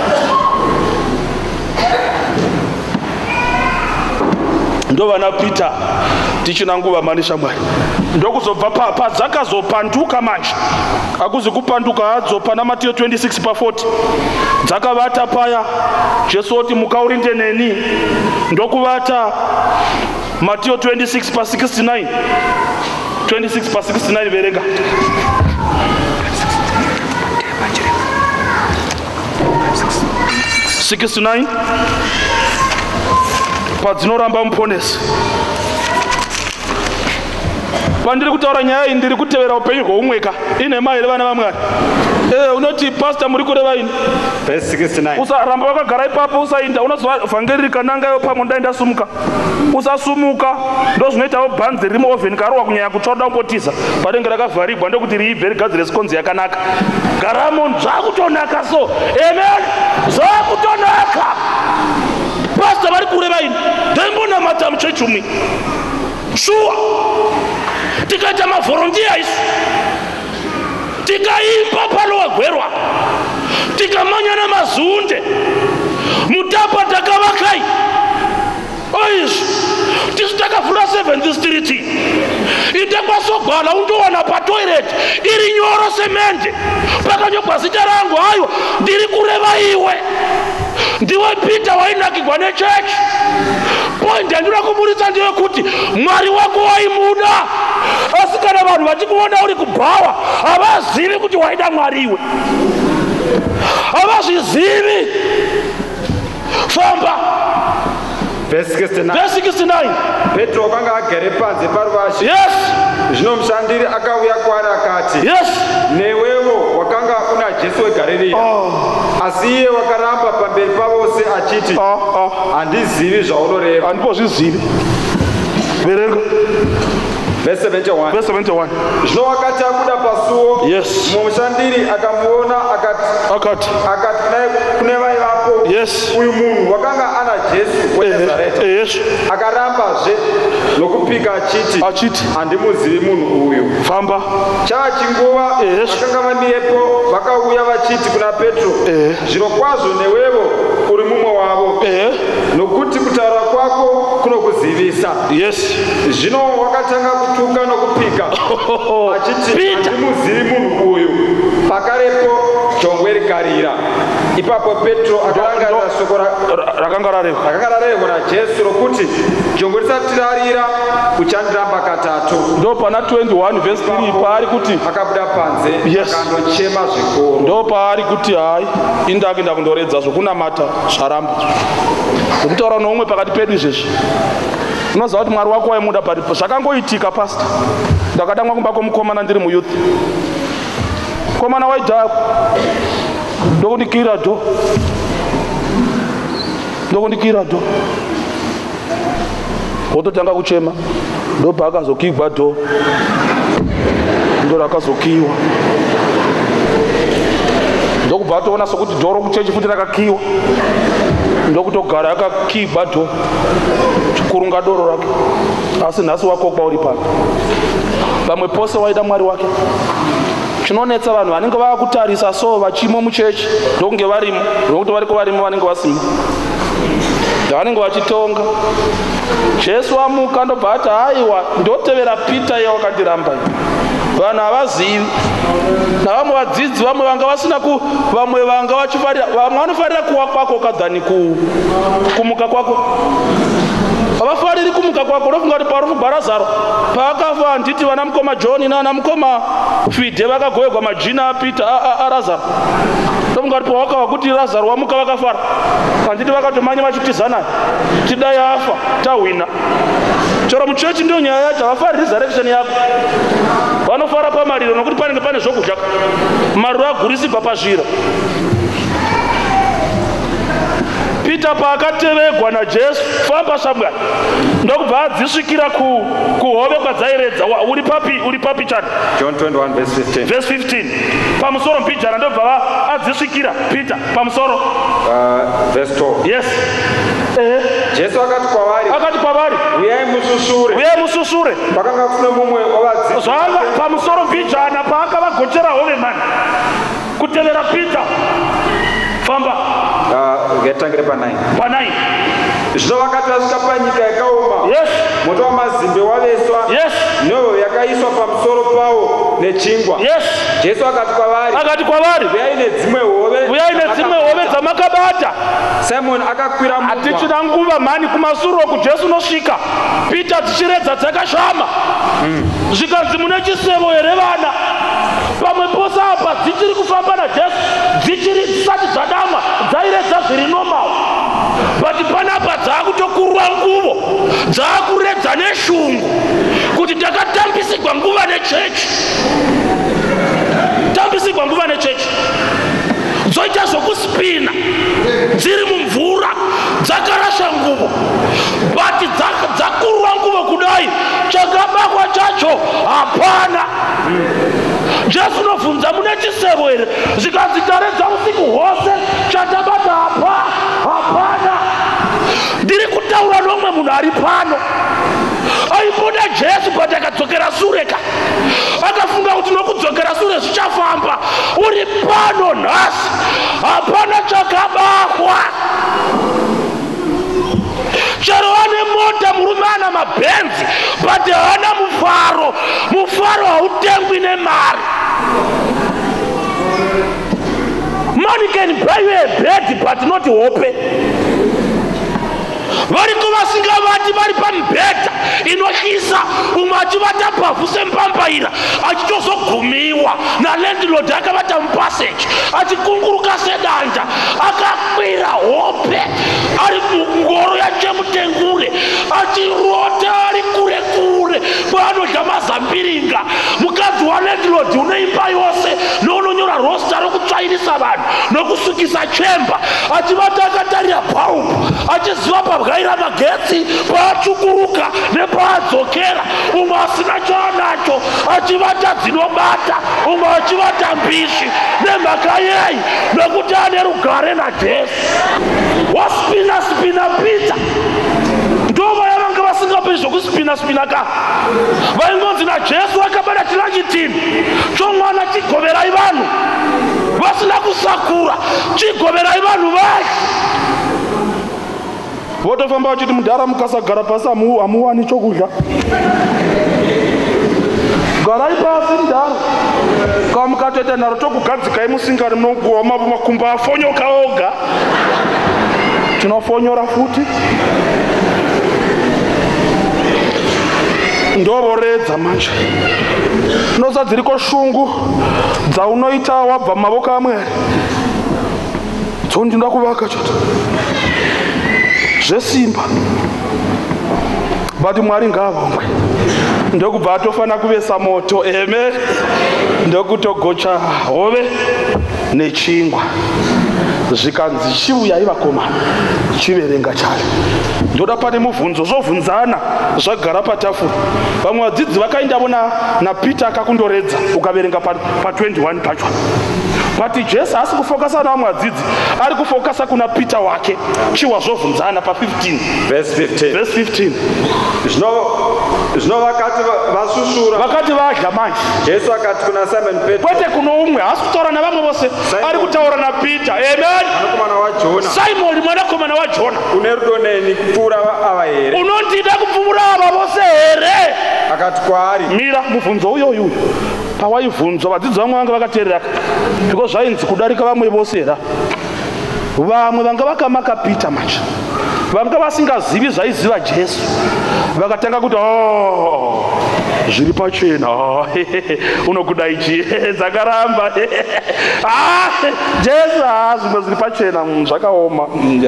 Ndovana Peter tichina nguva manisha Mwari ndokuzobva padzakazopanduka manje akuzi kupanduka hadzo pana Matiyo 26:40 dzakavata paya. Jesu oti mukaurinde neni ndokuvata Matiyo 26:69 26:69 verenga. Padzinoramba muponesi. Pandiri kutaura nyaya iyi ndiri kutevera upenyu hwoumweka ine maire vana vaMwari. Unoti pastor muri kureva ini? Verse 69. Usaramba wakagara ipapo usainda unozwa vhangeri rikanangayo pamwe ndaenda sumuka. Usasumuka ndozvinoitawo bhanzi rimo oven karowa kunyanya kutsvoda umbotiza padenga rakavharigwa ndokuti riibve rigadzire sikonzi yakanaka. Garamo zvakutonaka so. Amen. Zvakutonaka. Pastor vari kureva ini ndaimbonamata muchechi umwe. Shuwa tikaita mavolontiya isu tikaimba palowagwerwa tikamanya namazunde mutapa takavakai oizvi tisu takavhura 7th Street inde kwasogwala undowana patoilet iri nyoro semende pakanyogwa zita rangu hayo ndiri kureva iwe ndiwe Peter wainakigwa nechechi. Point yandira kuburitsa ndeyekuti Mwari wako waimuda. Asi kana vanhu vachikuona uri kubhawa havazivi kuti waida Mwari iwe. Havazvizivi. Famba. Verse 69. Petro akanga agere panze paruvazhe. Yes. Zvino mushandiri akauya kwaari akati, yes, newewo wakanga una Jesu weGarirea. Asi iye wakaramba pamberi pavose achiti, handizivi zvaunoreva. Handizvizivi. Verenga. Verse 71. Zvino wakati akuda pasuo, yes, mushandiri akamuona akati kune vaivapo, yes, uyu munhu wakanga ana Jesu weNazareta. Yes. Akarambazve nokupika achiti handimuzivi munhu uyu. Famba. Chava chinguva vakanga vamirepo vakauya vachiti kuna Petro, zvirokwazvo newevo uri mumwe wavo, nokuti kutaura kwako kunokuzivisa. Yes. Zvino wakatanga kutuka nokupika achiti handimuzivi munhu uyu. Pakarepo jongwe rikarira. Ipapo Petro akarangarira shoko rakanga rarehwa naJesu rokuti jongwe risati rarira uchandiramba katatu. Ndo pana 21 verse 3 paari kuti akabuda panze akandochema zvikuru. Ndo paari kuti hai indake ndakundoredza zvokunamata zvaramba. Ndokutaura nomwe pakati pedu izvezvi. Unoziva kuti Mwari wako waimuda paripo. Zvakangoitika pastor. Ndakadangwa kumba kwomukomana ndiri muyouth. Mukomana waidhako. Ndokundikira dho. Wototanga kuchema. Ndo akazokigwa dho. Ndo rakazokiwa. Ndokubva toona sokuti dho rokuchechi futi rakakiwa. Ndokutogara akakigwa dho. Chikurunga doro rake. Asi nhasi wakokwa uri pano. Pamwe pose waida Mwari wake. Chinonetsa vanhu vanenge vakutarisa so vachimo muchechi ndokunge varimo, nokuti variko varimo vanenge vasimo. Vanenge vachitonga. Jesu amuka ndobva ati haiwa ndotevera Pita iye wakandiramba. Vanhu havazivi. Navamwe vadzidzi vamwe vanga vasina vamwe vanga vachifarira, vamwe vanofarira kuwa kwako kadhani kumuka kwako. Havafariri kumuka kwako. Unofunga kuti parufu Bharazaro paakafa handiti vana mukoma John nana mukoma Fidhe vakagoyegwa majina aPita aRazaro. Unofunga kuti pawakawa kuti Razaro wamuka vakafara handiti vakatomanya vachitizana tidai afa tahwina. Chero muchechi ndio nyaya yacho. Havafari resurrection yako. Vanofara pamariro nokuti panenge pane zvokudya. Mariro agurisi papazvira. Pita paakatevegwa naJesu, famba Samuel. Ndokubva adzisvikira kuhove kwadzairedza. Uri papi chani? John 21 verse 15. Verse 15. Pamusoro mpijana ndobva adzisvikira Pita pamusoro verse 12. Yes. Jesu akati kwavari uyai mususure. Pakanga kuna mumwe wavadzidzi. Zvanga pamusoro mpijana paakavagochera hove mani kutevera Pita. Famba. Getangire pa 9. Zvino vakati vasvika panyika yakaoma. Yes. Moto wamazimbe waveswa. Yes. Nyoyo yakaiswa pamusoro pawo nechingwa. Yes. Jesu akati kwavari uyai nedzimwe hove dzamakabata. Simon akakwira mugwa. Hatichina nguva mani kumasuro kuJesu nosvika. Pita dzichiredza dzakashama. Zvikanzi mune chisebo here vana. Pamwe pose apa dzichiri kufamba naJesu dzichiri dzisati dzadamwa dzairedza zviri normal. But panapa dzakutokurwa nguvo, dzakuredza neshungu kuti takatambisigwa nguva nechechi. Tambisigwa nguva nechechi. Dzoita zvokuspina dziri mumvura dzakarasha nguvo. But dzakurwa nguvo kudai chakabakwa chacho hapana. Jesu nobvunza mune chisebo here? Zvikanzi taredza usiku hwose chatabata hapana. Ndiri kutaura nomwe munhu ari pano. Aibuda Jesu but akadzokera sure ka. Akafunga kuti nokudzokera sure zvichafamba. Uri pano nhasi. Hapana chakabakwa. Chero ane mota murume ana mabhenzi but hana mufaro. Mufaro hautengwi nemari. Money can buy you a bed but not hope. Variko vasingavati vari pamubhedha inotyisa, umwe achivata bhafu sempambaira achitozogumiwa nalandlord akavata mupaseji achikunguruka sedanda akakwira hope ari mungoro yachemutengure achirota ari kure kure kwaanodya mazambiringa. Mukadzi walandlord unoimba yose nounonyora rosta rokutsvaira achiyerisa vanhu nokusukisa chemba, achivata akatarira bhaumbu, achiziva pabwaira magetsi, paatsvukuruka nepaadzokera, umwe asina chaanacho, achivata dzinobata, umwe achivata mbishi. Nemhaka yei? Nokuti ane rugare naJesu. Waspina Pita ndova yavanga vasingapei zvokuspina ka. Vaingonzi naJesu akabata chirachitini chomwana, chigoverai vanhu vasina kusakura, chigoverai vanhu vashi. Votofamba vachiti mudhara mukasagara pasi hamuwani chokudya. Garai pasi mudhara. Kama mukatoita nharo tokugadzikai musingari munoguwa makumbo afonyoka oga. Tinofonyora futi. Ndovoredza manje. Noza dziriko shungu dzaunoita wabva mumavoko aMwari. Ndinda kuvaka chete zvesimba, but Mwari ngaavongwe. Ndokubva atofana kuvesa moto, amen. Ndokutogocha hove nechingwa, zvikanzi chiuyai vakomana chiverenga chayo. Ndoda pane mubvunzo zovhunzana zvagara patafura. Vamwe vadzidzi vakaendavo naPita akakundoredza ukaverenga pa 21 pacho. But Jesu haasi kufokasa navamwe vadzidzi, ari kufokasa kuna Pita wake. Chiwa zovhunzana pa 15 verse 15. Zvino vakati vadya manje. Jesu akati kuna Simon Petro, kwete kuno umwe, haasi kutaura navamwe vose, ari kutaura naPita. Amen. Mwanakomana waJona. Simoni mwanakomana waJona, une rudo neni kupfuura ava here? Unondida kupfuura ava vose here? Akati kwaari, mira mubvunzo uyoyu. Pawaibvunzwa vadzidzi vamwe vanga vakateerera, because zvainzi kudarika vamwe vose here. Vamwe vanga vakamaka Pita manje, vanga vasingazivi zvaiziva Jesu, vakatanga kuti zviri pachena, unokuda ichi dzakaramba, Jesu zvimwe zviri pachena zvakaoma.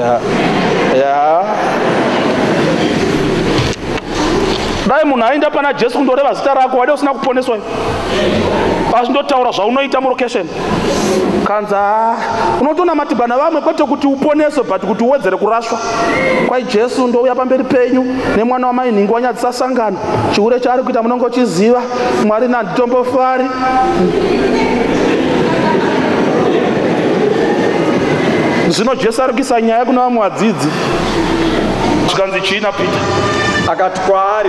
Dai munhu aenda pana Jesu kundoreva zita rako, wade usina kuponeswa. Azvindotaura zvaunoita mulocation. Kanza unotonamatirwa navamwe kwete kuti uponeswe, but kuti uwedzere kurashwa. Kwai Jesu ndouya pamberi penyu nemwana wamai nhingi wanyadzisasangana, chiure chaari kuita munonge uchiziva, Mwari nanditombofari. Zvino Jesu ari kuisa nyaya kuna vamwe vadzidzi. Zvikanzi china Pita? Akati kwaari,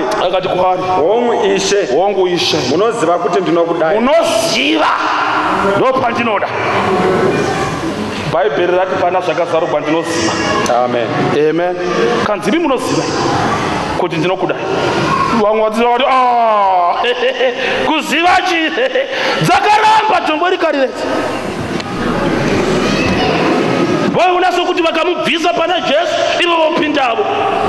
hongu Ishe, munoziva kuti ndinokudai. Munoziva ndopandinoda. Bhaibheri rati pana zvakazarurwa ndinoziva. Amen. Amen. Kanzivi munoziva kuti ndinokudai. Vamwe vadzidzi vakati kuziva chi? Dzakaramba tomborikarire. Vaiona sokuti vakamubvisa pana Jesu, ivo vopindavo.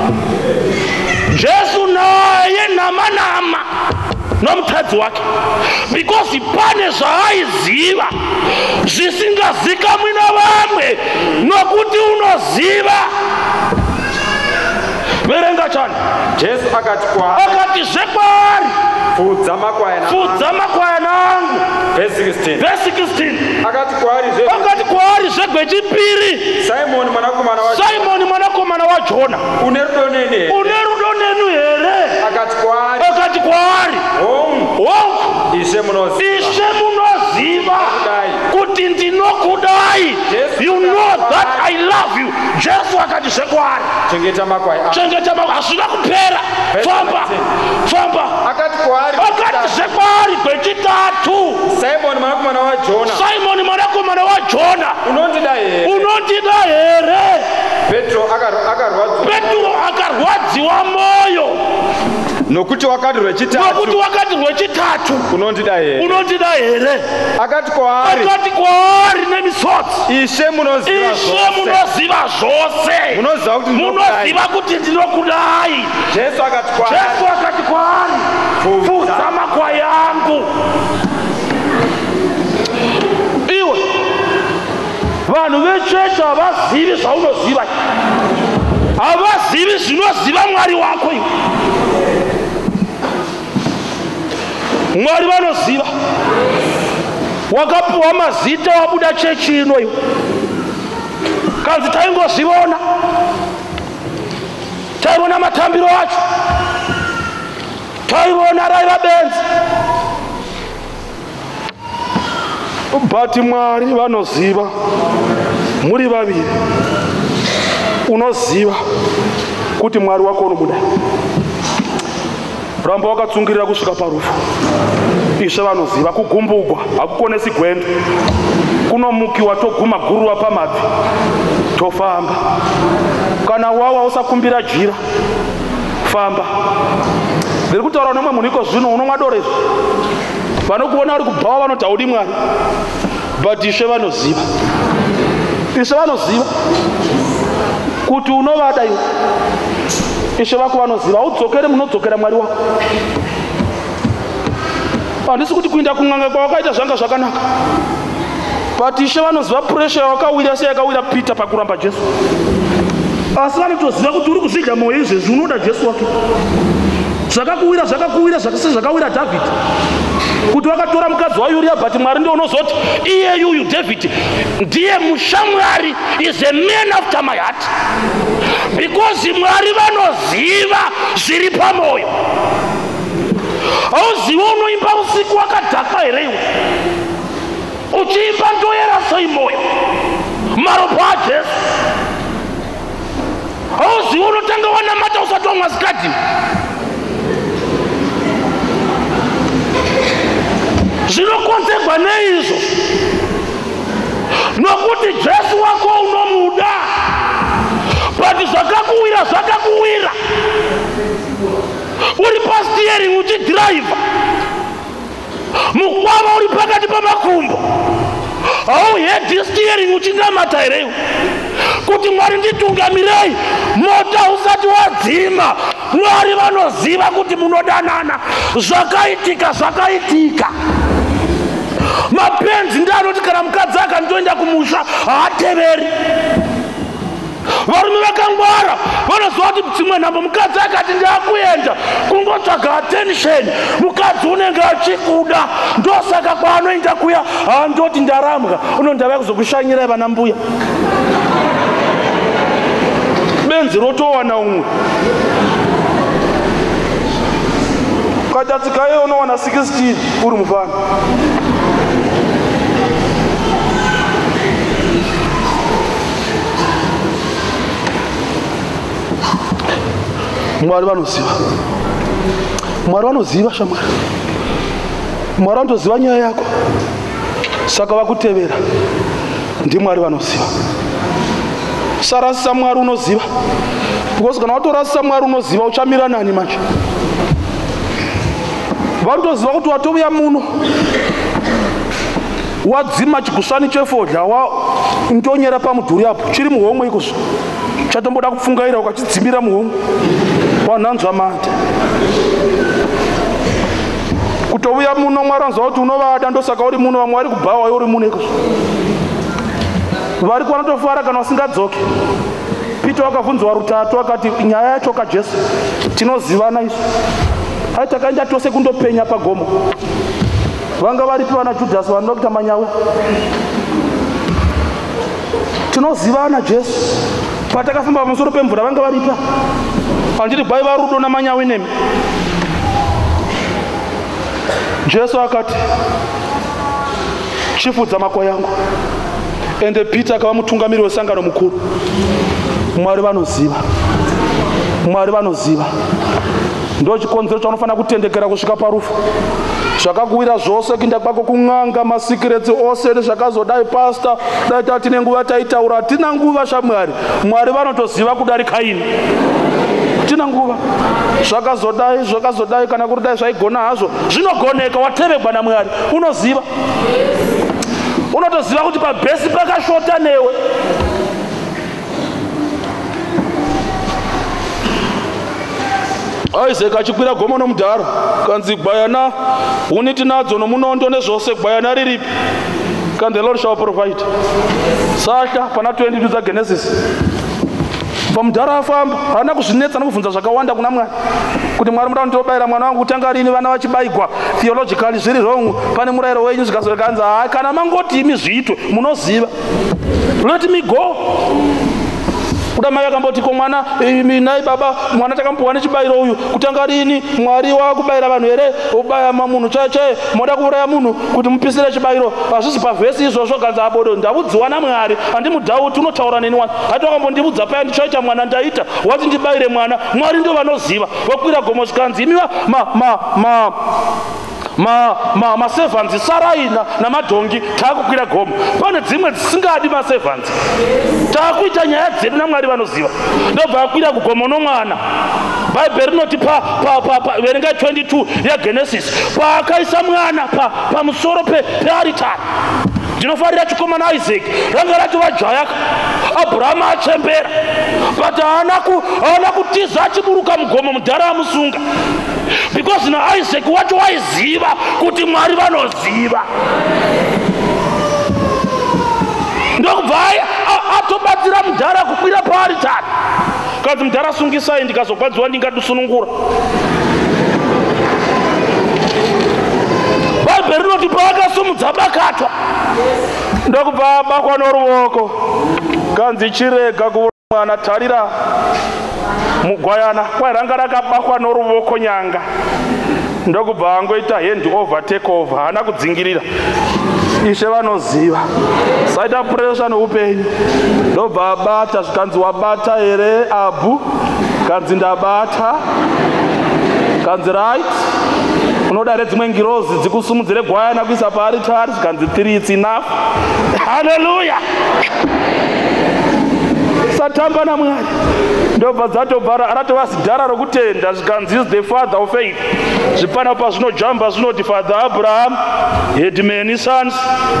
Jesu naye nama nomutadzi wake, because pane zvaaiziva zvisingazikamwi navamwe, nokuti unoziva. Verenga chani. Jesu akati kwaari, akatizve kwaari, fudza makwayana angu. Verse 16. Akati kwaari zvegwechipiri, Simoni mwanakomana waJona, une rudo neni here? Akati kwaari, hongu Ishe munoziva kuti ndinokudai. You know that I love you. Jesu akati zvekwari, chengeta makwai, hazvina kupera, famba. Akati zvekwari gwechitatu, Simoni mwanakomana waJona, unondida here? Petro akarwadziwa moyo, nokuti wakati rwechitatu, unondida here? Akati kwaari nemisodzi, Ishe munoziva zvose, munoziva kuti ndinokudai. Jesu akati kwaari, fudza makwai angu. Iwe vanhu vechechi havazivi zvaunoziva, havazivi zvinoziva Mwari wako. Iwe Mwari vanoziva. wakapuwa mazita wabuda chechi ino iyo kanzi taingozviona, taiona matambiro acho, taiona raiva benzi. Bati Mwari vanoziva, muri vaviri unoziva kuti Mwari wako unomuda, ramba wakatsungirira kusvika parufu. Ishe vanoziva, kugumbugwa hakukonesi gwendo, kunomukiwa toguma guruwa pamabvi tofamba. Kana wawa usakumbira jira, famba. Ndiri kutaura nomwe munhu iko zvino unomwa dorezvo, vanokuona uri kubhawa vanoti haudi Mwari, but Ishe vanoziva. Ishe vanoziva kuti unovada iwe. Ishe vako vanoziva, udzokere munodzokera Mwari wako. Handisi kuti kuinda kun'anga kwawakaita zvanga zvakanaka, but Ishe vanoziva pressure yakawira seyakawira Peter pakuramba Jesu. Asi vanotoziva kuti uri kuzvidya mwoyo izvezvi unoda Jesu wake. Zvakakuwira zvakawira David, kuti wakatora mukadzi waUria, but Mwari ndiye unozoti iye yuyu David ndiye mushamwari, is a man after my heart, because Mwari vanoziva zviri pamwoyo. Hauziva unoimba usiku wakadhakwa here iwe, uchiimba ndoyera sei mwoyo, maropa aJesu. Hauziva unotanga wanamata usati wamwa sikadhi. Zvinokonzerwa neizvo, nokuti Jesu wako unomuda, but zvakakuwira uri pasteering uchidhiraivha, mukwava uri pakati pamakumbo, hauhedhi steering uchinamata here iwe kuti Mwari nditungamirei, mota usati wadzima. Mwari vanoziva kuti munodanana, zvakaitika. Mapenzi ndanoti kana mukadzi akandoenda kumusha haateveri. Varume vakangwara vanoziva kuti dzimwe nhambo mukadzi akati ndakuenda kungotsvaga attention, mukadzi unenge achikuda, ndosaka kwaanoenda kuya handoti ndarambwa, unondava kuzokushanyirai vana mbuya. Benzi rotowana umwe katatsika iye unowana 16 uri mufana. Mwari vanoziva, Mwari vanoziva shamwari, Mwari vanoziva nyaya yako, saka vakutevera. NdiMwari vanoziva. Sarasisa Mwari unoziva, because kana watorasisa Mwari unoziva uchamira nani manje? Vanotoziva kuti watouya muno wadzima chigusani chefodya ndonyera pamudhuri apo chiri muhomwe ikozvo, chatomboda kupfungaira ukachidzimbira muhomwe wanhanzva mate. Kutouya muno Mwari anzwa kuti unovada, ndosaka uri muno, vamwe vari kubhawa uri muno ikozvo. Vari kuvanotofara kana vasingadzoki. Peter wakavunzwa rutatu akati nyaya yacho kaJesu tinozivana isu. Hai takaenda tose kundopenya pagomo. Vanga varipi vana Judhasi vanoda kuita manyawe. Tinozivana Jesu. Patakafamba pamusoro pemvura vanga varipa. Handiti bhaiva rudo namanyawe nemi. Jesu akati chifudza makwai yangu. Ende Peter akava mutungamiri wesangano mukuru. Mwari vanoziva, Mwari vanoziva. Ndo chikonzero chaunofana kutendekera kusvika parufu. Zvakakuwira zvose kuinda kwako kun'anga, masikireti ose nezvakazodai pastor, dai tati nenguva taitaura, tina nguva shamwari. Mwari vanotoziva kudarika ini. Tina nguva. Zvakazodai kana kuti dai zvaigona hazvo, zvinogoneka, watevegwa naMwari, unoziva. Unotoziva kuti pabhesi pakashota newe. Isaac achikwira gomo nomudhara kanzi gwayana huni tinadzo nomunondo nezvose gwayana riripi, and the Lord shall provide. Sasha pana 22 za Genesis pamudhara afamba haana kuzvinetsa nekubvunza zvakawanda kuna Mwari kuti Mwari muda kundibayira mwana wangu kutanga rini vana vachibayigwa theologically zviri wrong pane murayiro wenyu zvikazokanzi kana mangoti imi zviitwe munoziva let me go kuda mai akamboti ko mwana nai baba mwana takampuwa nechibayiro uyu kutanga rini Mwari wakubayira vanhu here ubaya munhu chaiye moda kuuraya munhu kuti mupisire chibayiro hazvisi pavhesi izvozvo ganza abodo ndavudziwa naMwari handimudhauti unotaura neni wani hati wakambondibudza paya ndichoita mwana ndaita wati ndibayire mwana Mwari ndio vanoziva wakwira gomo zvikanzi imiwa maservants Sarai namadhongi taakukwira gomo pane dzimwe dzisingadi maservants taakuita nyaya dzedu naMwari vanoziva ndobva akwira kugomo nomwana bhaibheri rinoti verengai 22 yaGenesis paakaisa mwana pamusoro pearitari ndinofarira chikomana Isaac ranga ratova jayaka Abrahamu achembera but haana kutiza achiburuka mugomo mudhara amusunga because naIsaac wacho waiziva kuti Mwari vanoziva ndokubva atobatsira mudhara kukwira paaritari kanzi mudhara sungisai ndikazokwadziwa ndingadusunungura bhaibheri rinoti paakasumudza bakatwa ndokubva abakwa noruoko kanzi chirega kuura mwana tarira mugwayana kwairanga rakabakwa noruoko nyanga ndokubva angoita hand over take over haana kudzingirira Ishe vanoziva saita puresha noupenyu ndobva abata zvikanzi wabata here Abhu kanzi ndabata kanzi right unoda redzimwe ngirozi dzikusumudzire gwayana kuisa paaritari zvikanzi 3 it's enough haleluya satamba naMwari ndobva dzatobvara aratova zidhara rokutenda zvikanzi is the father of faith zvipana pazvinojamba zvinoti father Abraham had many sons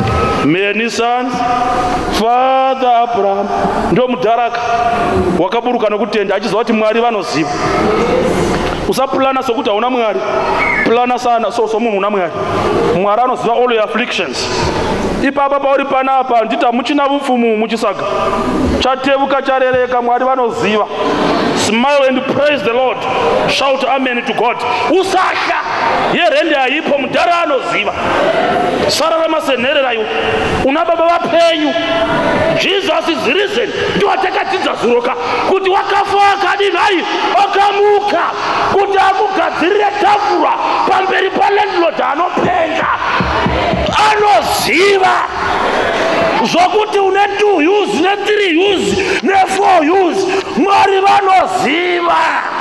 father Abraham ndo mudharaka wakaburuka nokutenda achiziva kuti Mwari vanoziva usapulana sokuti hauna Mwari pulana sana somunhu una Mwari Mwari anoziva all your afflictions ipapa pauri panapa nditi hamuchina upfumu muchisaga chatevuka charereka Mwari vanoziva smile and praise the Lord shout amen to God usasha yerende haipo mudhara anoziva sararama senhererayo una baba vapenyu Jesus is risen ndiwatakadzidza zuroka kuti wakafa akadini hai akamuka kuti akugadzirire tafura pamberi palandlord anopenga anoziva zvokuti une 2 use ne3 use ne4 use Mwari vanoziva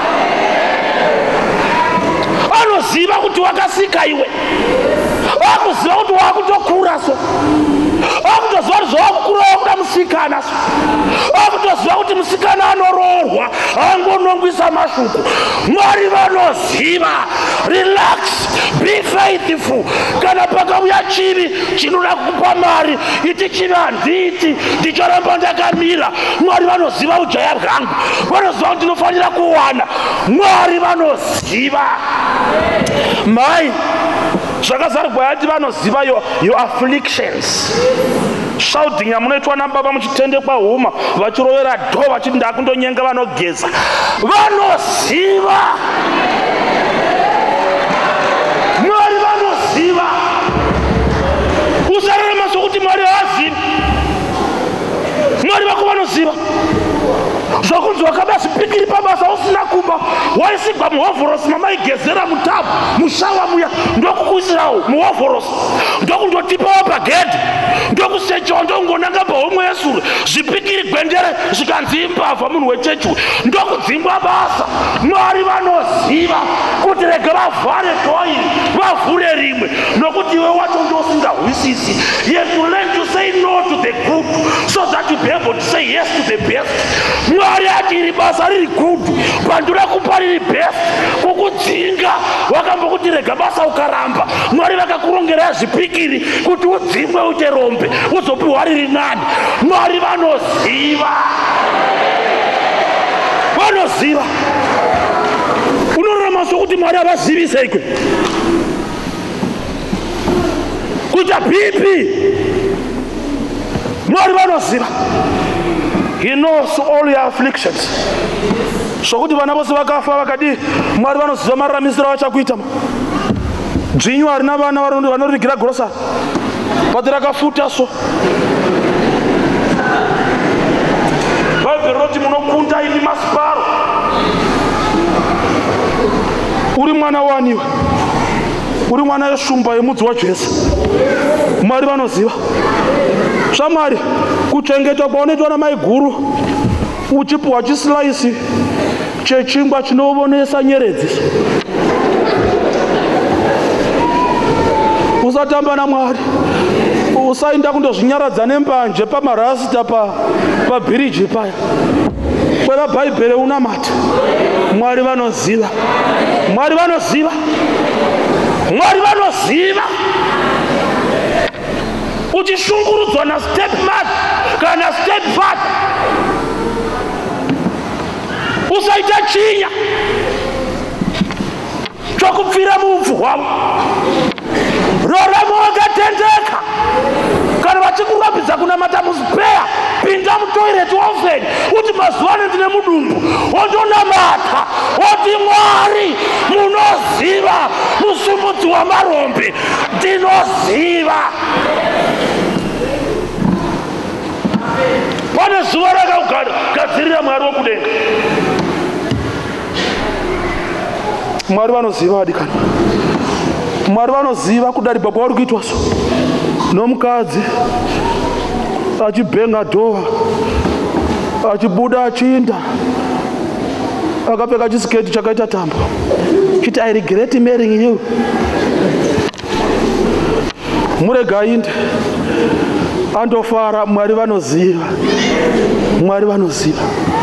anoziva kuti wakasika iwe akuziva kuti wakutokura so akutoziva kuti zvawakukura wakuda musikana so akutoziva kuti musikana anoroorwa angonongwisa mashuku Mwari vanoziva relax be faithful kana pakauya chivi chinoda kukupa mari iti chivi handiti ndichoramba ndakamira Mwari vanoziva ujaya bwangu vanoziva kuti ndinofanira kuwana Mwari vanoziva mai zvakazarigwa yati vanoziva your afflictions shouting yamunoitwa nababa muchitendekwa huma vachirovera dho vachiti ndakundonyenga vanogeza vanoziva Mwari vanoziva usararama sokuti Mwari haazivi Mwari vako vanoziva zvakunzi wakaba zvipikiri pabasa usina kumba waisigwa muhovhorosi mamaigezera mutabu mushawa muya ndokukuisirawo muhovhorosi ndokundotipawo pagedhi ndokusechawo ndokungonanga pahomwe yesure zvipikiri gwendere zvikanzi imbavha munhu wechechiwe ndokudzimbwa basa Mwari vanoziva kuti rega vavhare dhoiri vavhure rimwe nokuti iwe wacho ndosingahwisisi you have to learn to say no to the good so that you be able to say yes to the best Mwari ati iri basa riri good pandura kupa riri best kukudzinga wakambokuti rega basa ukaramba Mwari vakakurongera zvipikiri kuti udzingwe uite rombe uzopiwa riri nani Mwari vanoziva unorarama sokuti Mwari havazivi seikwe kuita bhipi Mwari vanoziva He knows all your afflictions. Sokuti vana vose vakafa vakadi Mwari vanoziva mararamisiro avachakuita. Dzvinyu harina vana vanorigira grocery. Bati rakafuta so. Bhaibheri rinoti munokunda imi masiparo. Uri mwana waniwe. Uri mwana weshumba yemudzi waJesu. Mwari vanoziva. Shamwari, kuchengetwa kwaunoitwa namai guru uchipuhwa chisilaisi chechingwa chinoonesa nyeredzi. Usatamba naMwari. Usaenda kundozvinyaradza nembanje pamarasita pabhiriji paya. Kweva Bhaibheri unamata. Mwari vanoziva. Mwari vanoziva. Mwari vanoziva. Uchishungurudzwa nastepmother kana stepfather, usaita chinya chokupfira muupfu hwavo. Rorama wakatendeka. Kana vachikurambidza kunamata muzipeya, pinda mutoireti ofeni uti mazuva ndine mudumbu, wondonamata woti Mwari munoziva, musimbudzi wamarombe ndinoziva. Pane zuva rakagadzirira Mwari wokudenga. Mwari vanoziva vadikani. Mwari vanoziva kudaripa kwauri kuitwa so nomukadzi achibhenga dhova, achibuda achiinda akapfeka chisiketi chakaita tambo, chiti I regret marrying you. Murega ainde andofara. Mwari vanoziva. Mwari vanoziva.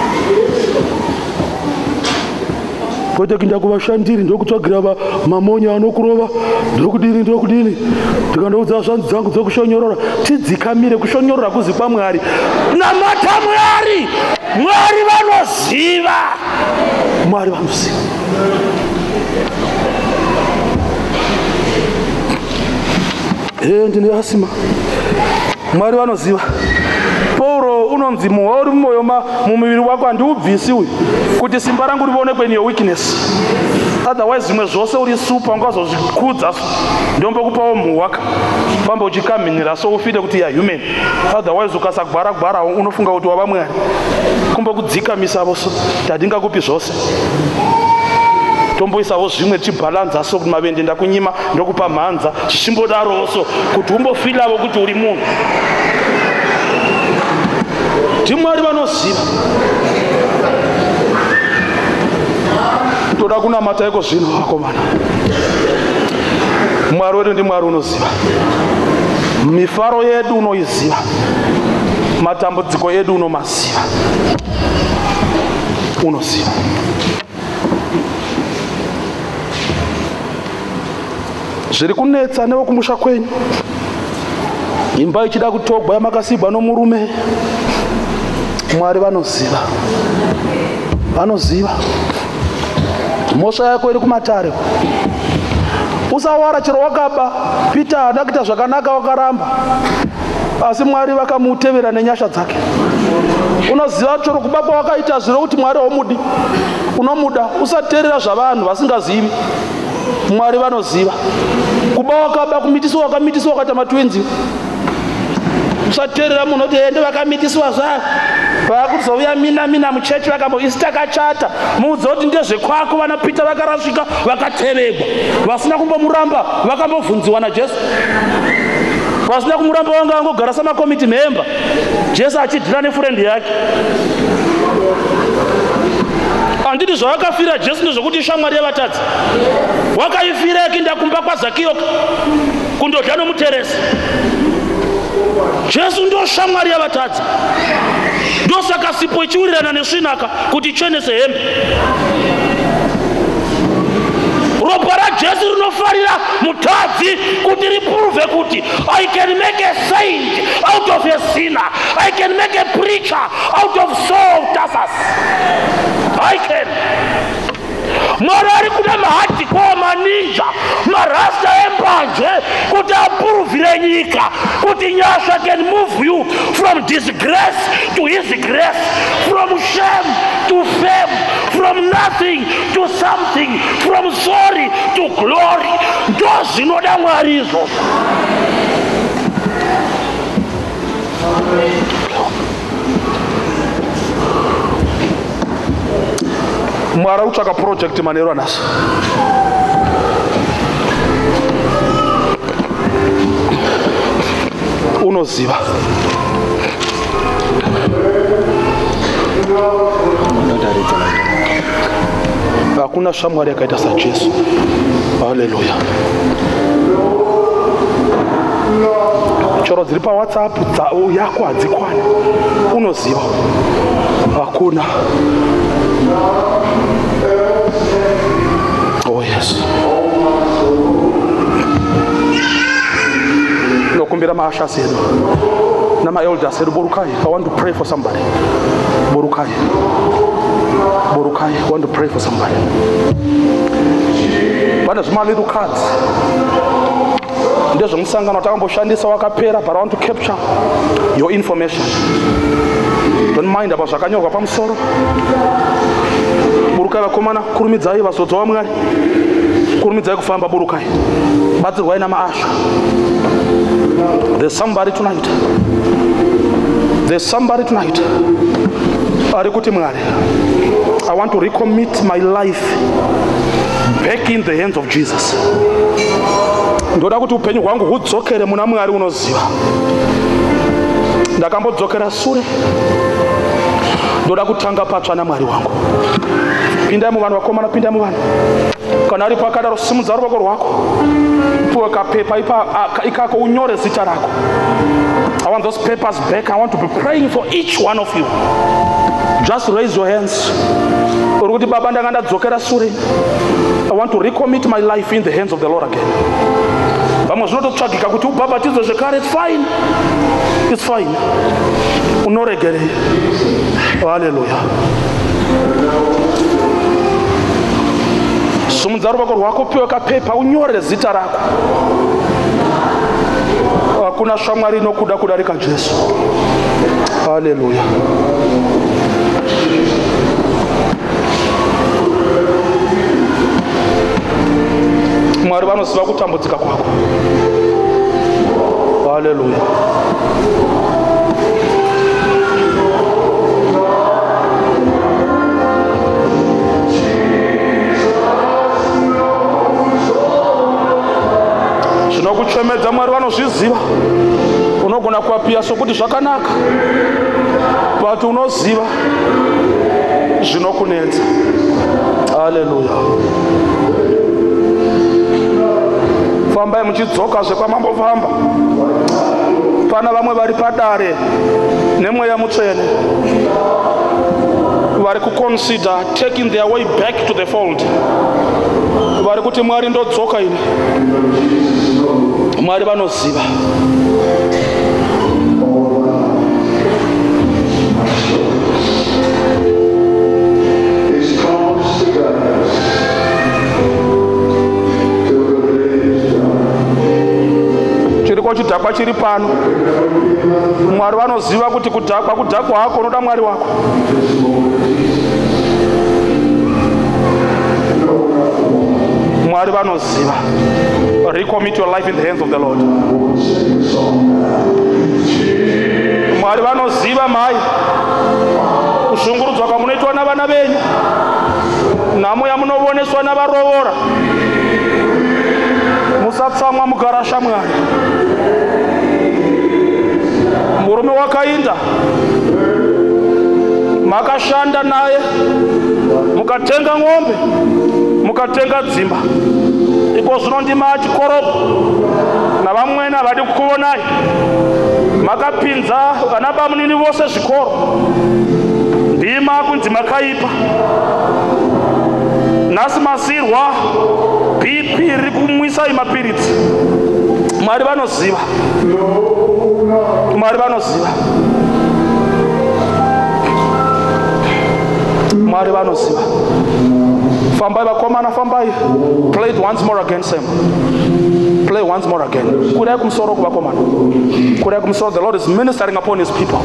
Kwete kuinda kuvashandiri ndokutsvagira mamonya anokurova ndokudini ndikandoudza zvanzi dzangu dzokushonyorora. Tidzikamire kushonyorora kuzi kwaMwari. Namata Mwari. Mwari vanoziva. Mwari vanoziva. Ndine asima. Mwari vanoziva. Pauro unonzi muhwa uri mumwoyo mumuviri wako handiubvisi uyu kuti simba rangu rionekwe in your weakness. Otherwise zvimwe zvose uri super ungazozvikudza ndombokupawo muhwa pamba uchikaminira so ufide kuti ya human. Otherwise ukasagwara unofunga kuti wava Mwari. Kumbokudzikamisa so ndandingakupi zvose. Tomboisawo zvimwe tichibhalanza so kuti mavende ndakunyima ndokupa mhanza zvichimbodaro so kuti umbofilavo kuti uri munhu. Mwari vanoziva. Toda kunamata iko zvino vakomana. Mwari wedu ndiMwari unoziva. Mifaro yedu unoiziva. Matambudziko edu unomaziva. Unoziva. Zviri kunetsa nevokumusha kwenyu. Imba ichida kutogwa yamakasibwa nomurume. Mwari vanoziva. Vanoziva. Mhosva yako iri kumatare. Usawara chero wakaba. Peter haana kuita zvakanaka wakaramba. Asi Mwari vakamutevera nenyasha dzake. Unoziva chero kuba kwawakaita zviro kuti Mwari haumudi. Unomuda. Usateerera zvavanhu vasingazivi. Mwari vanoziva. Kuba wakaba kumitiswa wakamitiswa wakaita matwinzi. Usateerera munhu kuti ende vakamitiswa zvavo. Vakuzouya mina muchechi vakambo isi takachata. Muudza kuti ndezvekwako. Vana Peter vakarasvika vakateregwa. Vasina kumbomuramba vakambobvunziwa naJesu. Vasina kumuramba vanga vangogara samakomiti member. Jesu achidhira nefurendi yake. Handiti zvawakafira Jesu ndezvokuti shamwari yavatadzi. Wakaifira yakinda kumba kwaZakeo kundodya nomuteresi. Jesu ndo shamwari yavatadzi. Ndosaka sipo ichiwirirana nesvinaka kuti ichenese hembe. Ropa raJesu rinofarira mutadzi kuti riprove kuti I can make a saint out of a sinner. I can make a preacher out of Saul of Tarsus. I can. Mwari ari kuda mahati kwa maninja marasta embanje kuti apuruvire nyika kuti nyasha can move you from disgrace to his grace, from shame to fame, from nothing to something, from sorry to glory. Ndo zvinoda Mwari izvozvo. Mwari utsvaka project manero anasi. Unoziva. Hakuna shamwari yakaita saJesu. Haleluya. Choro dziri paWhatsApp yako hadzikwani. Unoziva. Hakuna. Oh yes. Nokumbira maashas edu namaelders edu borukai. I want to pray for somebody. Borukai. I want to pray for somebody. Vane zvima little cards ndezvemusangano takamboshandisa wakapera, but I want to capture your information. Don't mind about zvakanyorwa pamusoro. Burukai vakomana, kurumidzai vazodzo vaMwari. Kurumidzai kufamba, burukai. Batsirwai namaasha. There's somebody tonight. Arikuti Mwari, I want to recommit my life back in the hands of Jesus. Ndoda kuti upenyu hwangu hudzokere muna Mwari unoziva. Ndakambodzokera sure. Ndoda kutanga patsva naMwari wangu. Pindai muvanhu vakomana, pindai muvanhu. Kana ari pakadaro simudza ruoko rwako. Puwa kapepa ikako unyore zita rako. I want those papers back. I want to be praying for each one of you. Just raise your hands. Urukuti baba ndakandadzokera sure. I want to recommit my life in the hands of the Lord again. Vamwe zvinototsvagika kuti ubhabhatidzwe zvekare. It's fine. Unoregere. Hallelujah. Simudza ruoko rwako, upiwe kapepa unyore zita rako. Hakuna shamwari inokuda kudarika Jesu. Hallelujah. Mwari vanoziva kutambudzika kwako. Hallelujah. Zvinokuchemedza Mwari vanozviziva. Unogona kuapia sokuti zvakanaka, but unoziva zvinokunetsa. Hallelujah. Fambai muchidzoka zvekwamambofamba. Pana vamwe vari padare nemweya mutsvene vari kuconsider taking their way back to the fold. Vari kuti Mwari ndodzoka ine. Mwari vanoziva. Chiriko chidhakwa chiri pano. Mwari vanoziva kuti kudhakwa hako unoda Mwari wako. Mwari vanoziva. Recommit your life in the hands of the Lord. Mwari vanoziva mai. Kushungurudzwa kwamunoitwa navana venyu. Nhamo yamunovoneswa navarovora. Musatsamwa mukarasha Mwari. Murume wakainda. Makashanda naye. Mukatenga ng'ombe. Mukatenga dzimba. Iko zvino ndima achikoropa. Navamwena vadi kukuonai. Makapinza vana bamunini vose zvikoro. Ndima kunzi makaipa. Nhasi masirwa BP riri kumwisa mapiritsi. Mwari vanoziva. Mwari vanoziva. Mwari vanoziva. Fambai vakomana, fambai. Play it once more again, Sam. Play once more again. Kurai kumsoro kuvakomana. Kurai kumsoro. The Lord is ministering upon his people.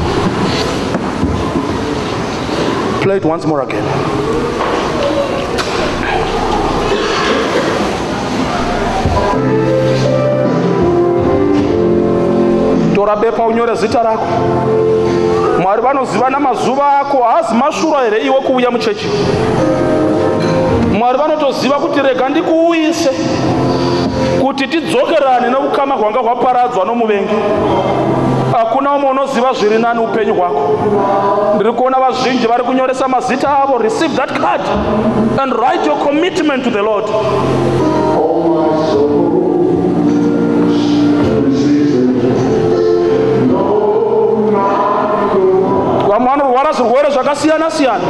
Play it once more again. Tora bepa unyore zita rako. Mwari vanoziva namazuva ako, haazi mashura here iwe kuuya muchechi. Mwari vanotoziva kuti rega ndikuuyise kuti tidzokerane neukama hwanga hwaparadzwa nomuvengi. Hakuna umwe unoziva zviri nani upenyu hwako. Ndiri kuona vazhinji vari kunyoresa mazita avo. Receive that card and write your commitment to the Lord. Vamwe vanorwara zvirwere zvakasiyana siyana.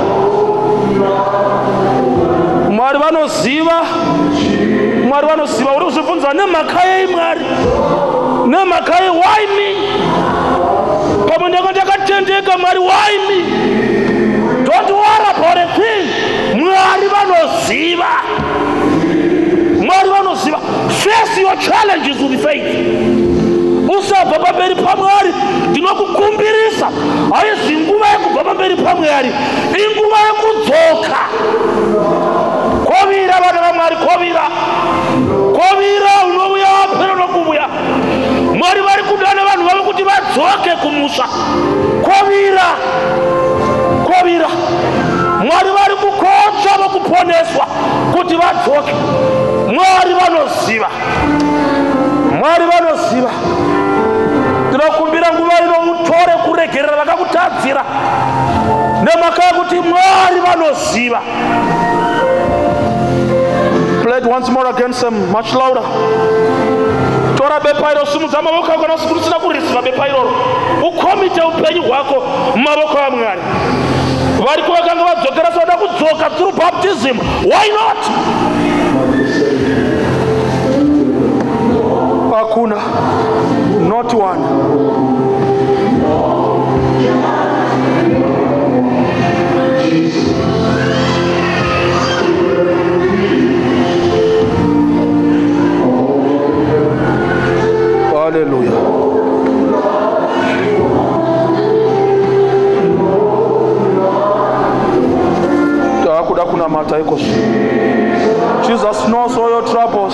Mwari vanoziva. Mwari vanoziva. Uri kuzvibvunza nemhaka yei Mwari? Nemhaka yei? Why me? Pamwe ndakatendeka Mwari, why me? Don't worry about a thing. Mwari vanoziva. Mwari vanoziva. Face your challenges with faith. Usabva pamberi paMwari, ndinokukumbirisa. Haizi nguva yekubva pamberi paMwari, inguva yekudzoka. Kovira vana vaMwari, kovira. Kovira unouya wapera nokuuya. Mwari vari kudana vanhu vavo kuti vadzoke kumusha. Kovira. Kovira. Mwari vari kukocha vokuponeswa kuti vadzoke. Mwari vanoziva. Mwari vanoziva. Ndinokumbira nguva ino utore kuregerera vakakutadzira nemhaka yekuti Mwari vanoziva. Play it once more again, Sam, much louder. Tora bepa iro, simudza mavoko ako kana usina kurisiva bepa iroro. Ukomite upenyu hwako mumavoko aMwari. Vari kuvakanga vadzokera soda kudzoka through baptism. Why not? Hakuna. Not one. Hallelujah. Takuda kuna mata ikosi. Jesus knows all your troubles.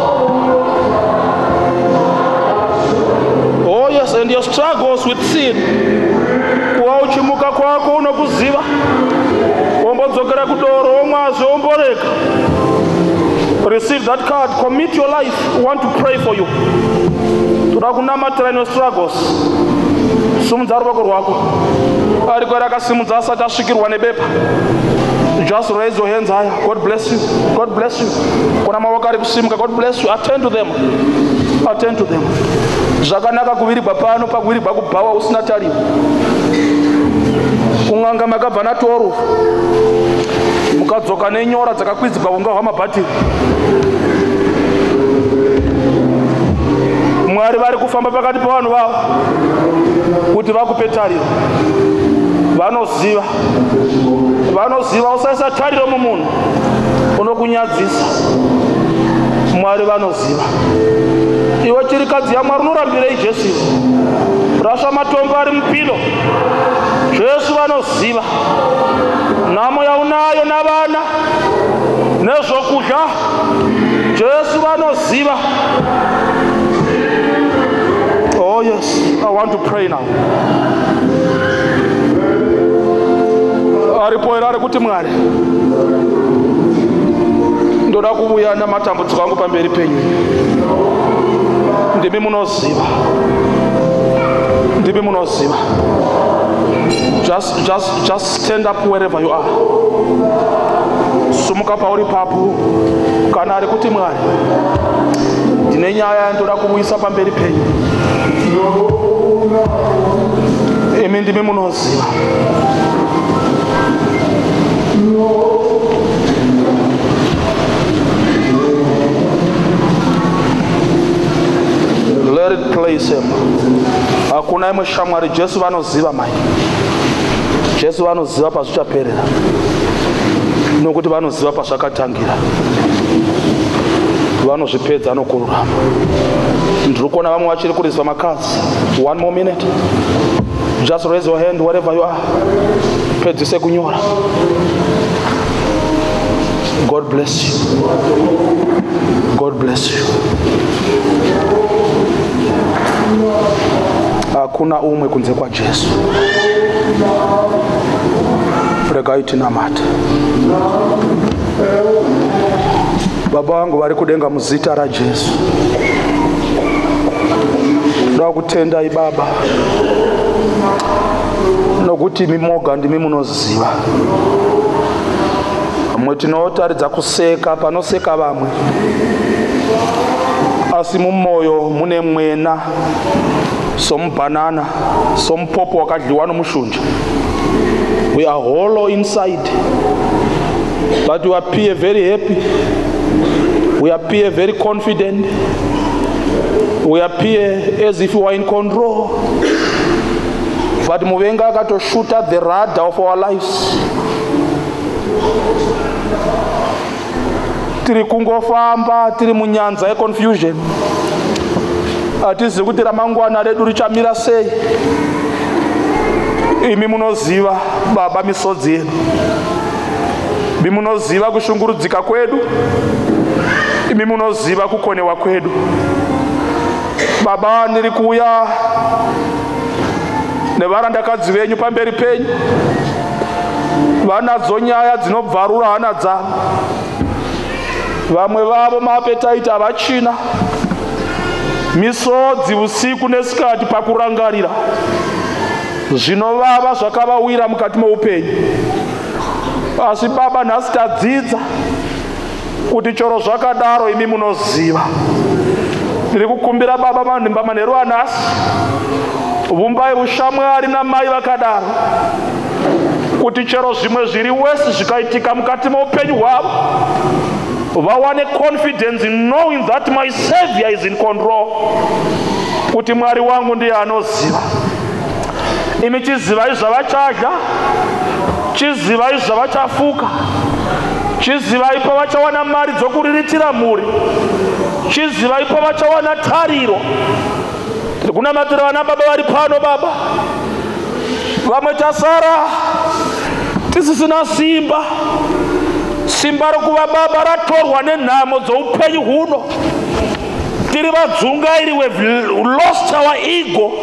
Oh yes, and your struggles with sin. Kuwa uchimuka kwako unokuziva. Ombodzokera kudoro omwazo omboreka. Receive that card. Commit your life. We want to pray for you. Toda kunamatira in your struggles. Simudza ruoko rwako. Ariko rakasimudza asati asvikirwa nebepa. Just raise your hands higher. God bless you. God bless you. Kuna mawoko ari kusimuka. God bless you. Attend to them. Attend to them. Zvakanaka kuvirigwa pano pakuvirigwa kubhawa usina tariro. Kung'anga makabva naToru. Mukadzoka nenyora dzakakwidzikwa kunga hwamabhatiri. Mwari vari kufamba pakati pavanhu vavo kuti vakupe tariro. Vanoziva. Vanoziva. Usaisa tariro mumunhu unokunyadzisa. Mwari vanoziva. Iwe chirikadzi yaMwari unorambirei Jesu? Rasha matombo ari mupilo. Jesu vanoziva. Nhamo yaunayo navana nezvokudya. Jesu vanoziva. Oh yes, I want to pray now. Aripo ere ari kuti Mwari, ndoda kuuya namatambudziko angu pamberi penyu. Ndimi munoziva. Ndimi munoziva. Just stand up wherever you are. Sumuka pauri papo. Kana ari kuti Mwari, ndine nyaya ndoda kuuyisa pamberi penyu. Imi ndimi munoziva. Let it place him. Hakuna imwe shamwari. Jesu vanoziva mai. Jesu vanoziva pazvichaperera. nokuti vanoziva pazvakatangira, vanozvipedza nokururama. Ndiri kuona vamwe vachiri kurizwa makazi. 1 more minute. Just raise your hand wherever you are. Pedzise kunyora. God bless you. God bless you. Hakuna umwe kunze kwa Jesu. Regai tinamata. Baba wangu vari kudenga muzita raJesu, ndoda kutendai Baba nokuti imi moga ndimi munoziva. Mwe tinotaridza kuseka panoseka vamwe, asi mumwoyo mune mwena somubhanana, somupopo wakadliwa nomushunja. We are hollow inside, but we appear very happy. We appear very confident. We appear as if we are in control. But muvenga akatoshuta the radar of our lives. Tiri kungofamba, tiri munyanza ye confusion. Atizi kuti ramangwana redu richamira sei. Imi munoziva Baba misodzi yedu. Imi munoziva kushungurudzika kwedu. Imi munoziva kukonewa kwedu. Baba, ndiri kuuya nevarandakadzi venyu pamberi penyu. Vanadzo nyaya dzinobvarura hana dzavo. Vamwe vavo maapetaiti havachina. Misodzi usiku nesikati pakurangarira. Zvinovava zvakavawira mukati meupenyu. Asi Baba, nhasi tadzidza kuti choro zvakadaro imi munoziva. Ndiri kukumbira Baba manhimba manheru anhasi, vumbai ushamwari namai vakadaro, kuti chero zvimwe zviri wese zvikaitika mukati meupenyu hwavo, vawane confidence in knowing that my Savior is in control, kuti Mwari wangu ndiye anoziva. Imi chizivai zvavachadya, chizivai zvavachafuka, chizivai pavachawana mari dzokuriritira mhuri, chizivai pavachawana tariro. Tiri kunamatira vana Baba vari pano Baba. Vamwe tasara tisisina simba. Simba rokuva Baba ratorwa nenhamo dzoupenyu huno. Tiri vadzungairi, we have lost our ego.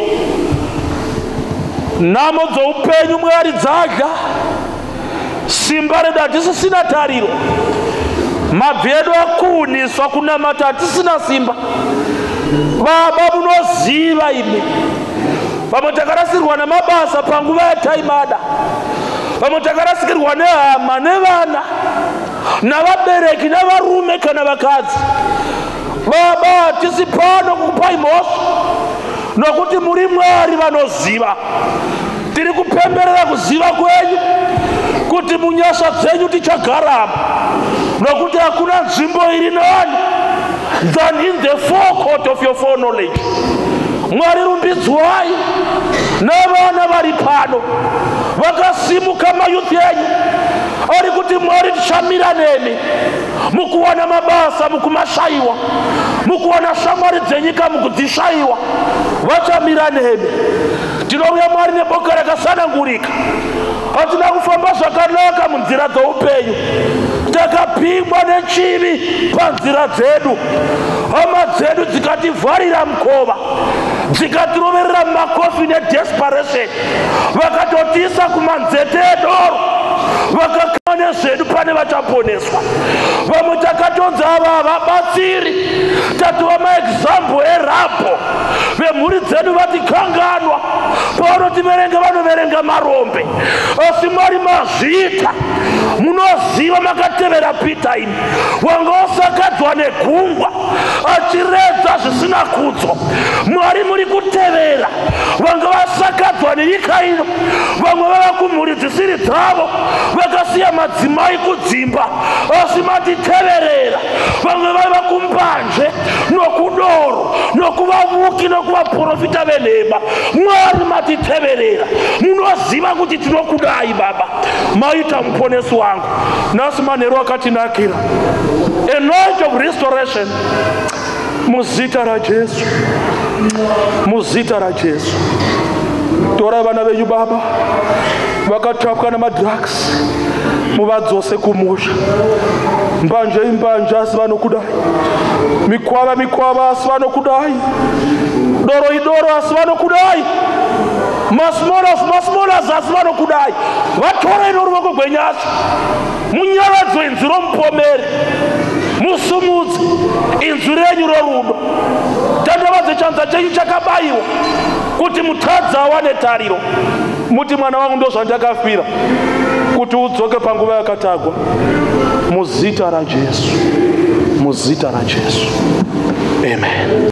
Nhamo dzoupenyu Mwari dzadya. Simba redu hatisisina tariro. Mabvi edu akuuniswa kunamata hatisina simba. Baba munoziva imi. Vamwe takarasirwa namabasa panguva yataimada. Vamwe takarasikirwa nehama nevana navabereki navarume kana vakadzi. Baba, hatisi pano kukupai mhosva nokuti muri Mwari vanoziva. Tiri kupemberera kuziva kwenyu kuti munyasha dzenyu tichagaramo, nokuti hakuna nzvimbo iri nani than in the forecourt of your foreknowledge. Mwari rumbidzwai navana vari pano vakasimuka mayuthi enyu ari kuti Mwari tichamira nemi mukuwana mabasa mukumashayiwa, mukuwana shamwari dzenyika mukudzishayiwa, vachamira nemi. Tinouya Mwari neboka rakasanangurika. Hatina kufamba zvakanaka munzira dzoupenyu. Takapingwa nechivi panzira dzedu. Hama dzedu dzikativharira mukova, dzikatiroverera mumakofi nedesperation, vakatotiisa kumanzete edoro, vakakama nezvedu pane vachaponeswa. Vamwe takatonzi ava vabatsiri, tatova maexample erapo vemhuri dzedu vatikanganwa. Pavanotiverenga vanoverenga marombe, asi Mwari mazvita. Munoziva makatevera Pita imi, wanga usakadzwa negungwa, achiredza zvisina kudzo. Mwari muri kutevera vanga vasakadzwa nenyika ino, vamwe vava kumhuri dzisiri dzavo, vakasiya madzimai kudzimba, asi matiteverera. Vamwe vava kumbanje nokudoro nokuvavuki nokuvaprofita venhema. Mwari matiteverera, munoziva kuti tinokudai Baba, maita muponesi wangu. Nhasi manheru akatinakira, a night of restoration muzita raJesu, muzita raJesu. Tora vana venyu Baba vakatapwa namadrugs, muvadzose kumusha. Mbanje imbanje asi vanokudai, mikwava mikwava asi vanokudai, doro idoro asi vanokudai, masmolas asi vanokudai. Vatora ino ruoko gwenyasi, munyaradzwe inzwi romupomeri, musumudze inzwi renyu rorudo. Tandavadze chanza chenyu chakabayiwa kuti mutadzi awane tariro. Muti mwana wangu ndozvandakafira kuti udzoke panguva yakatagwa. Muzita raJesu, muzita raJesu. Amen.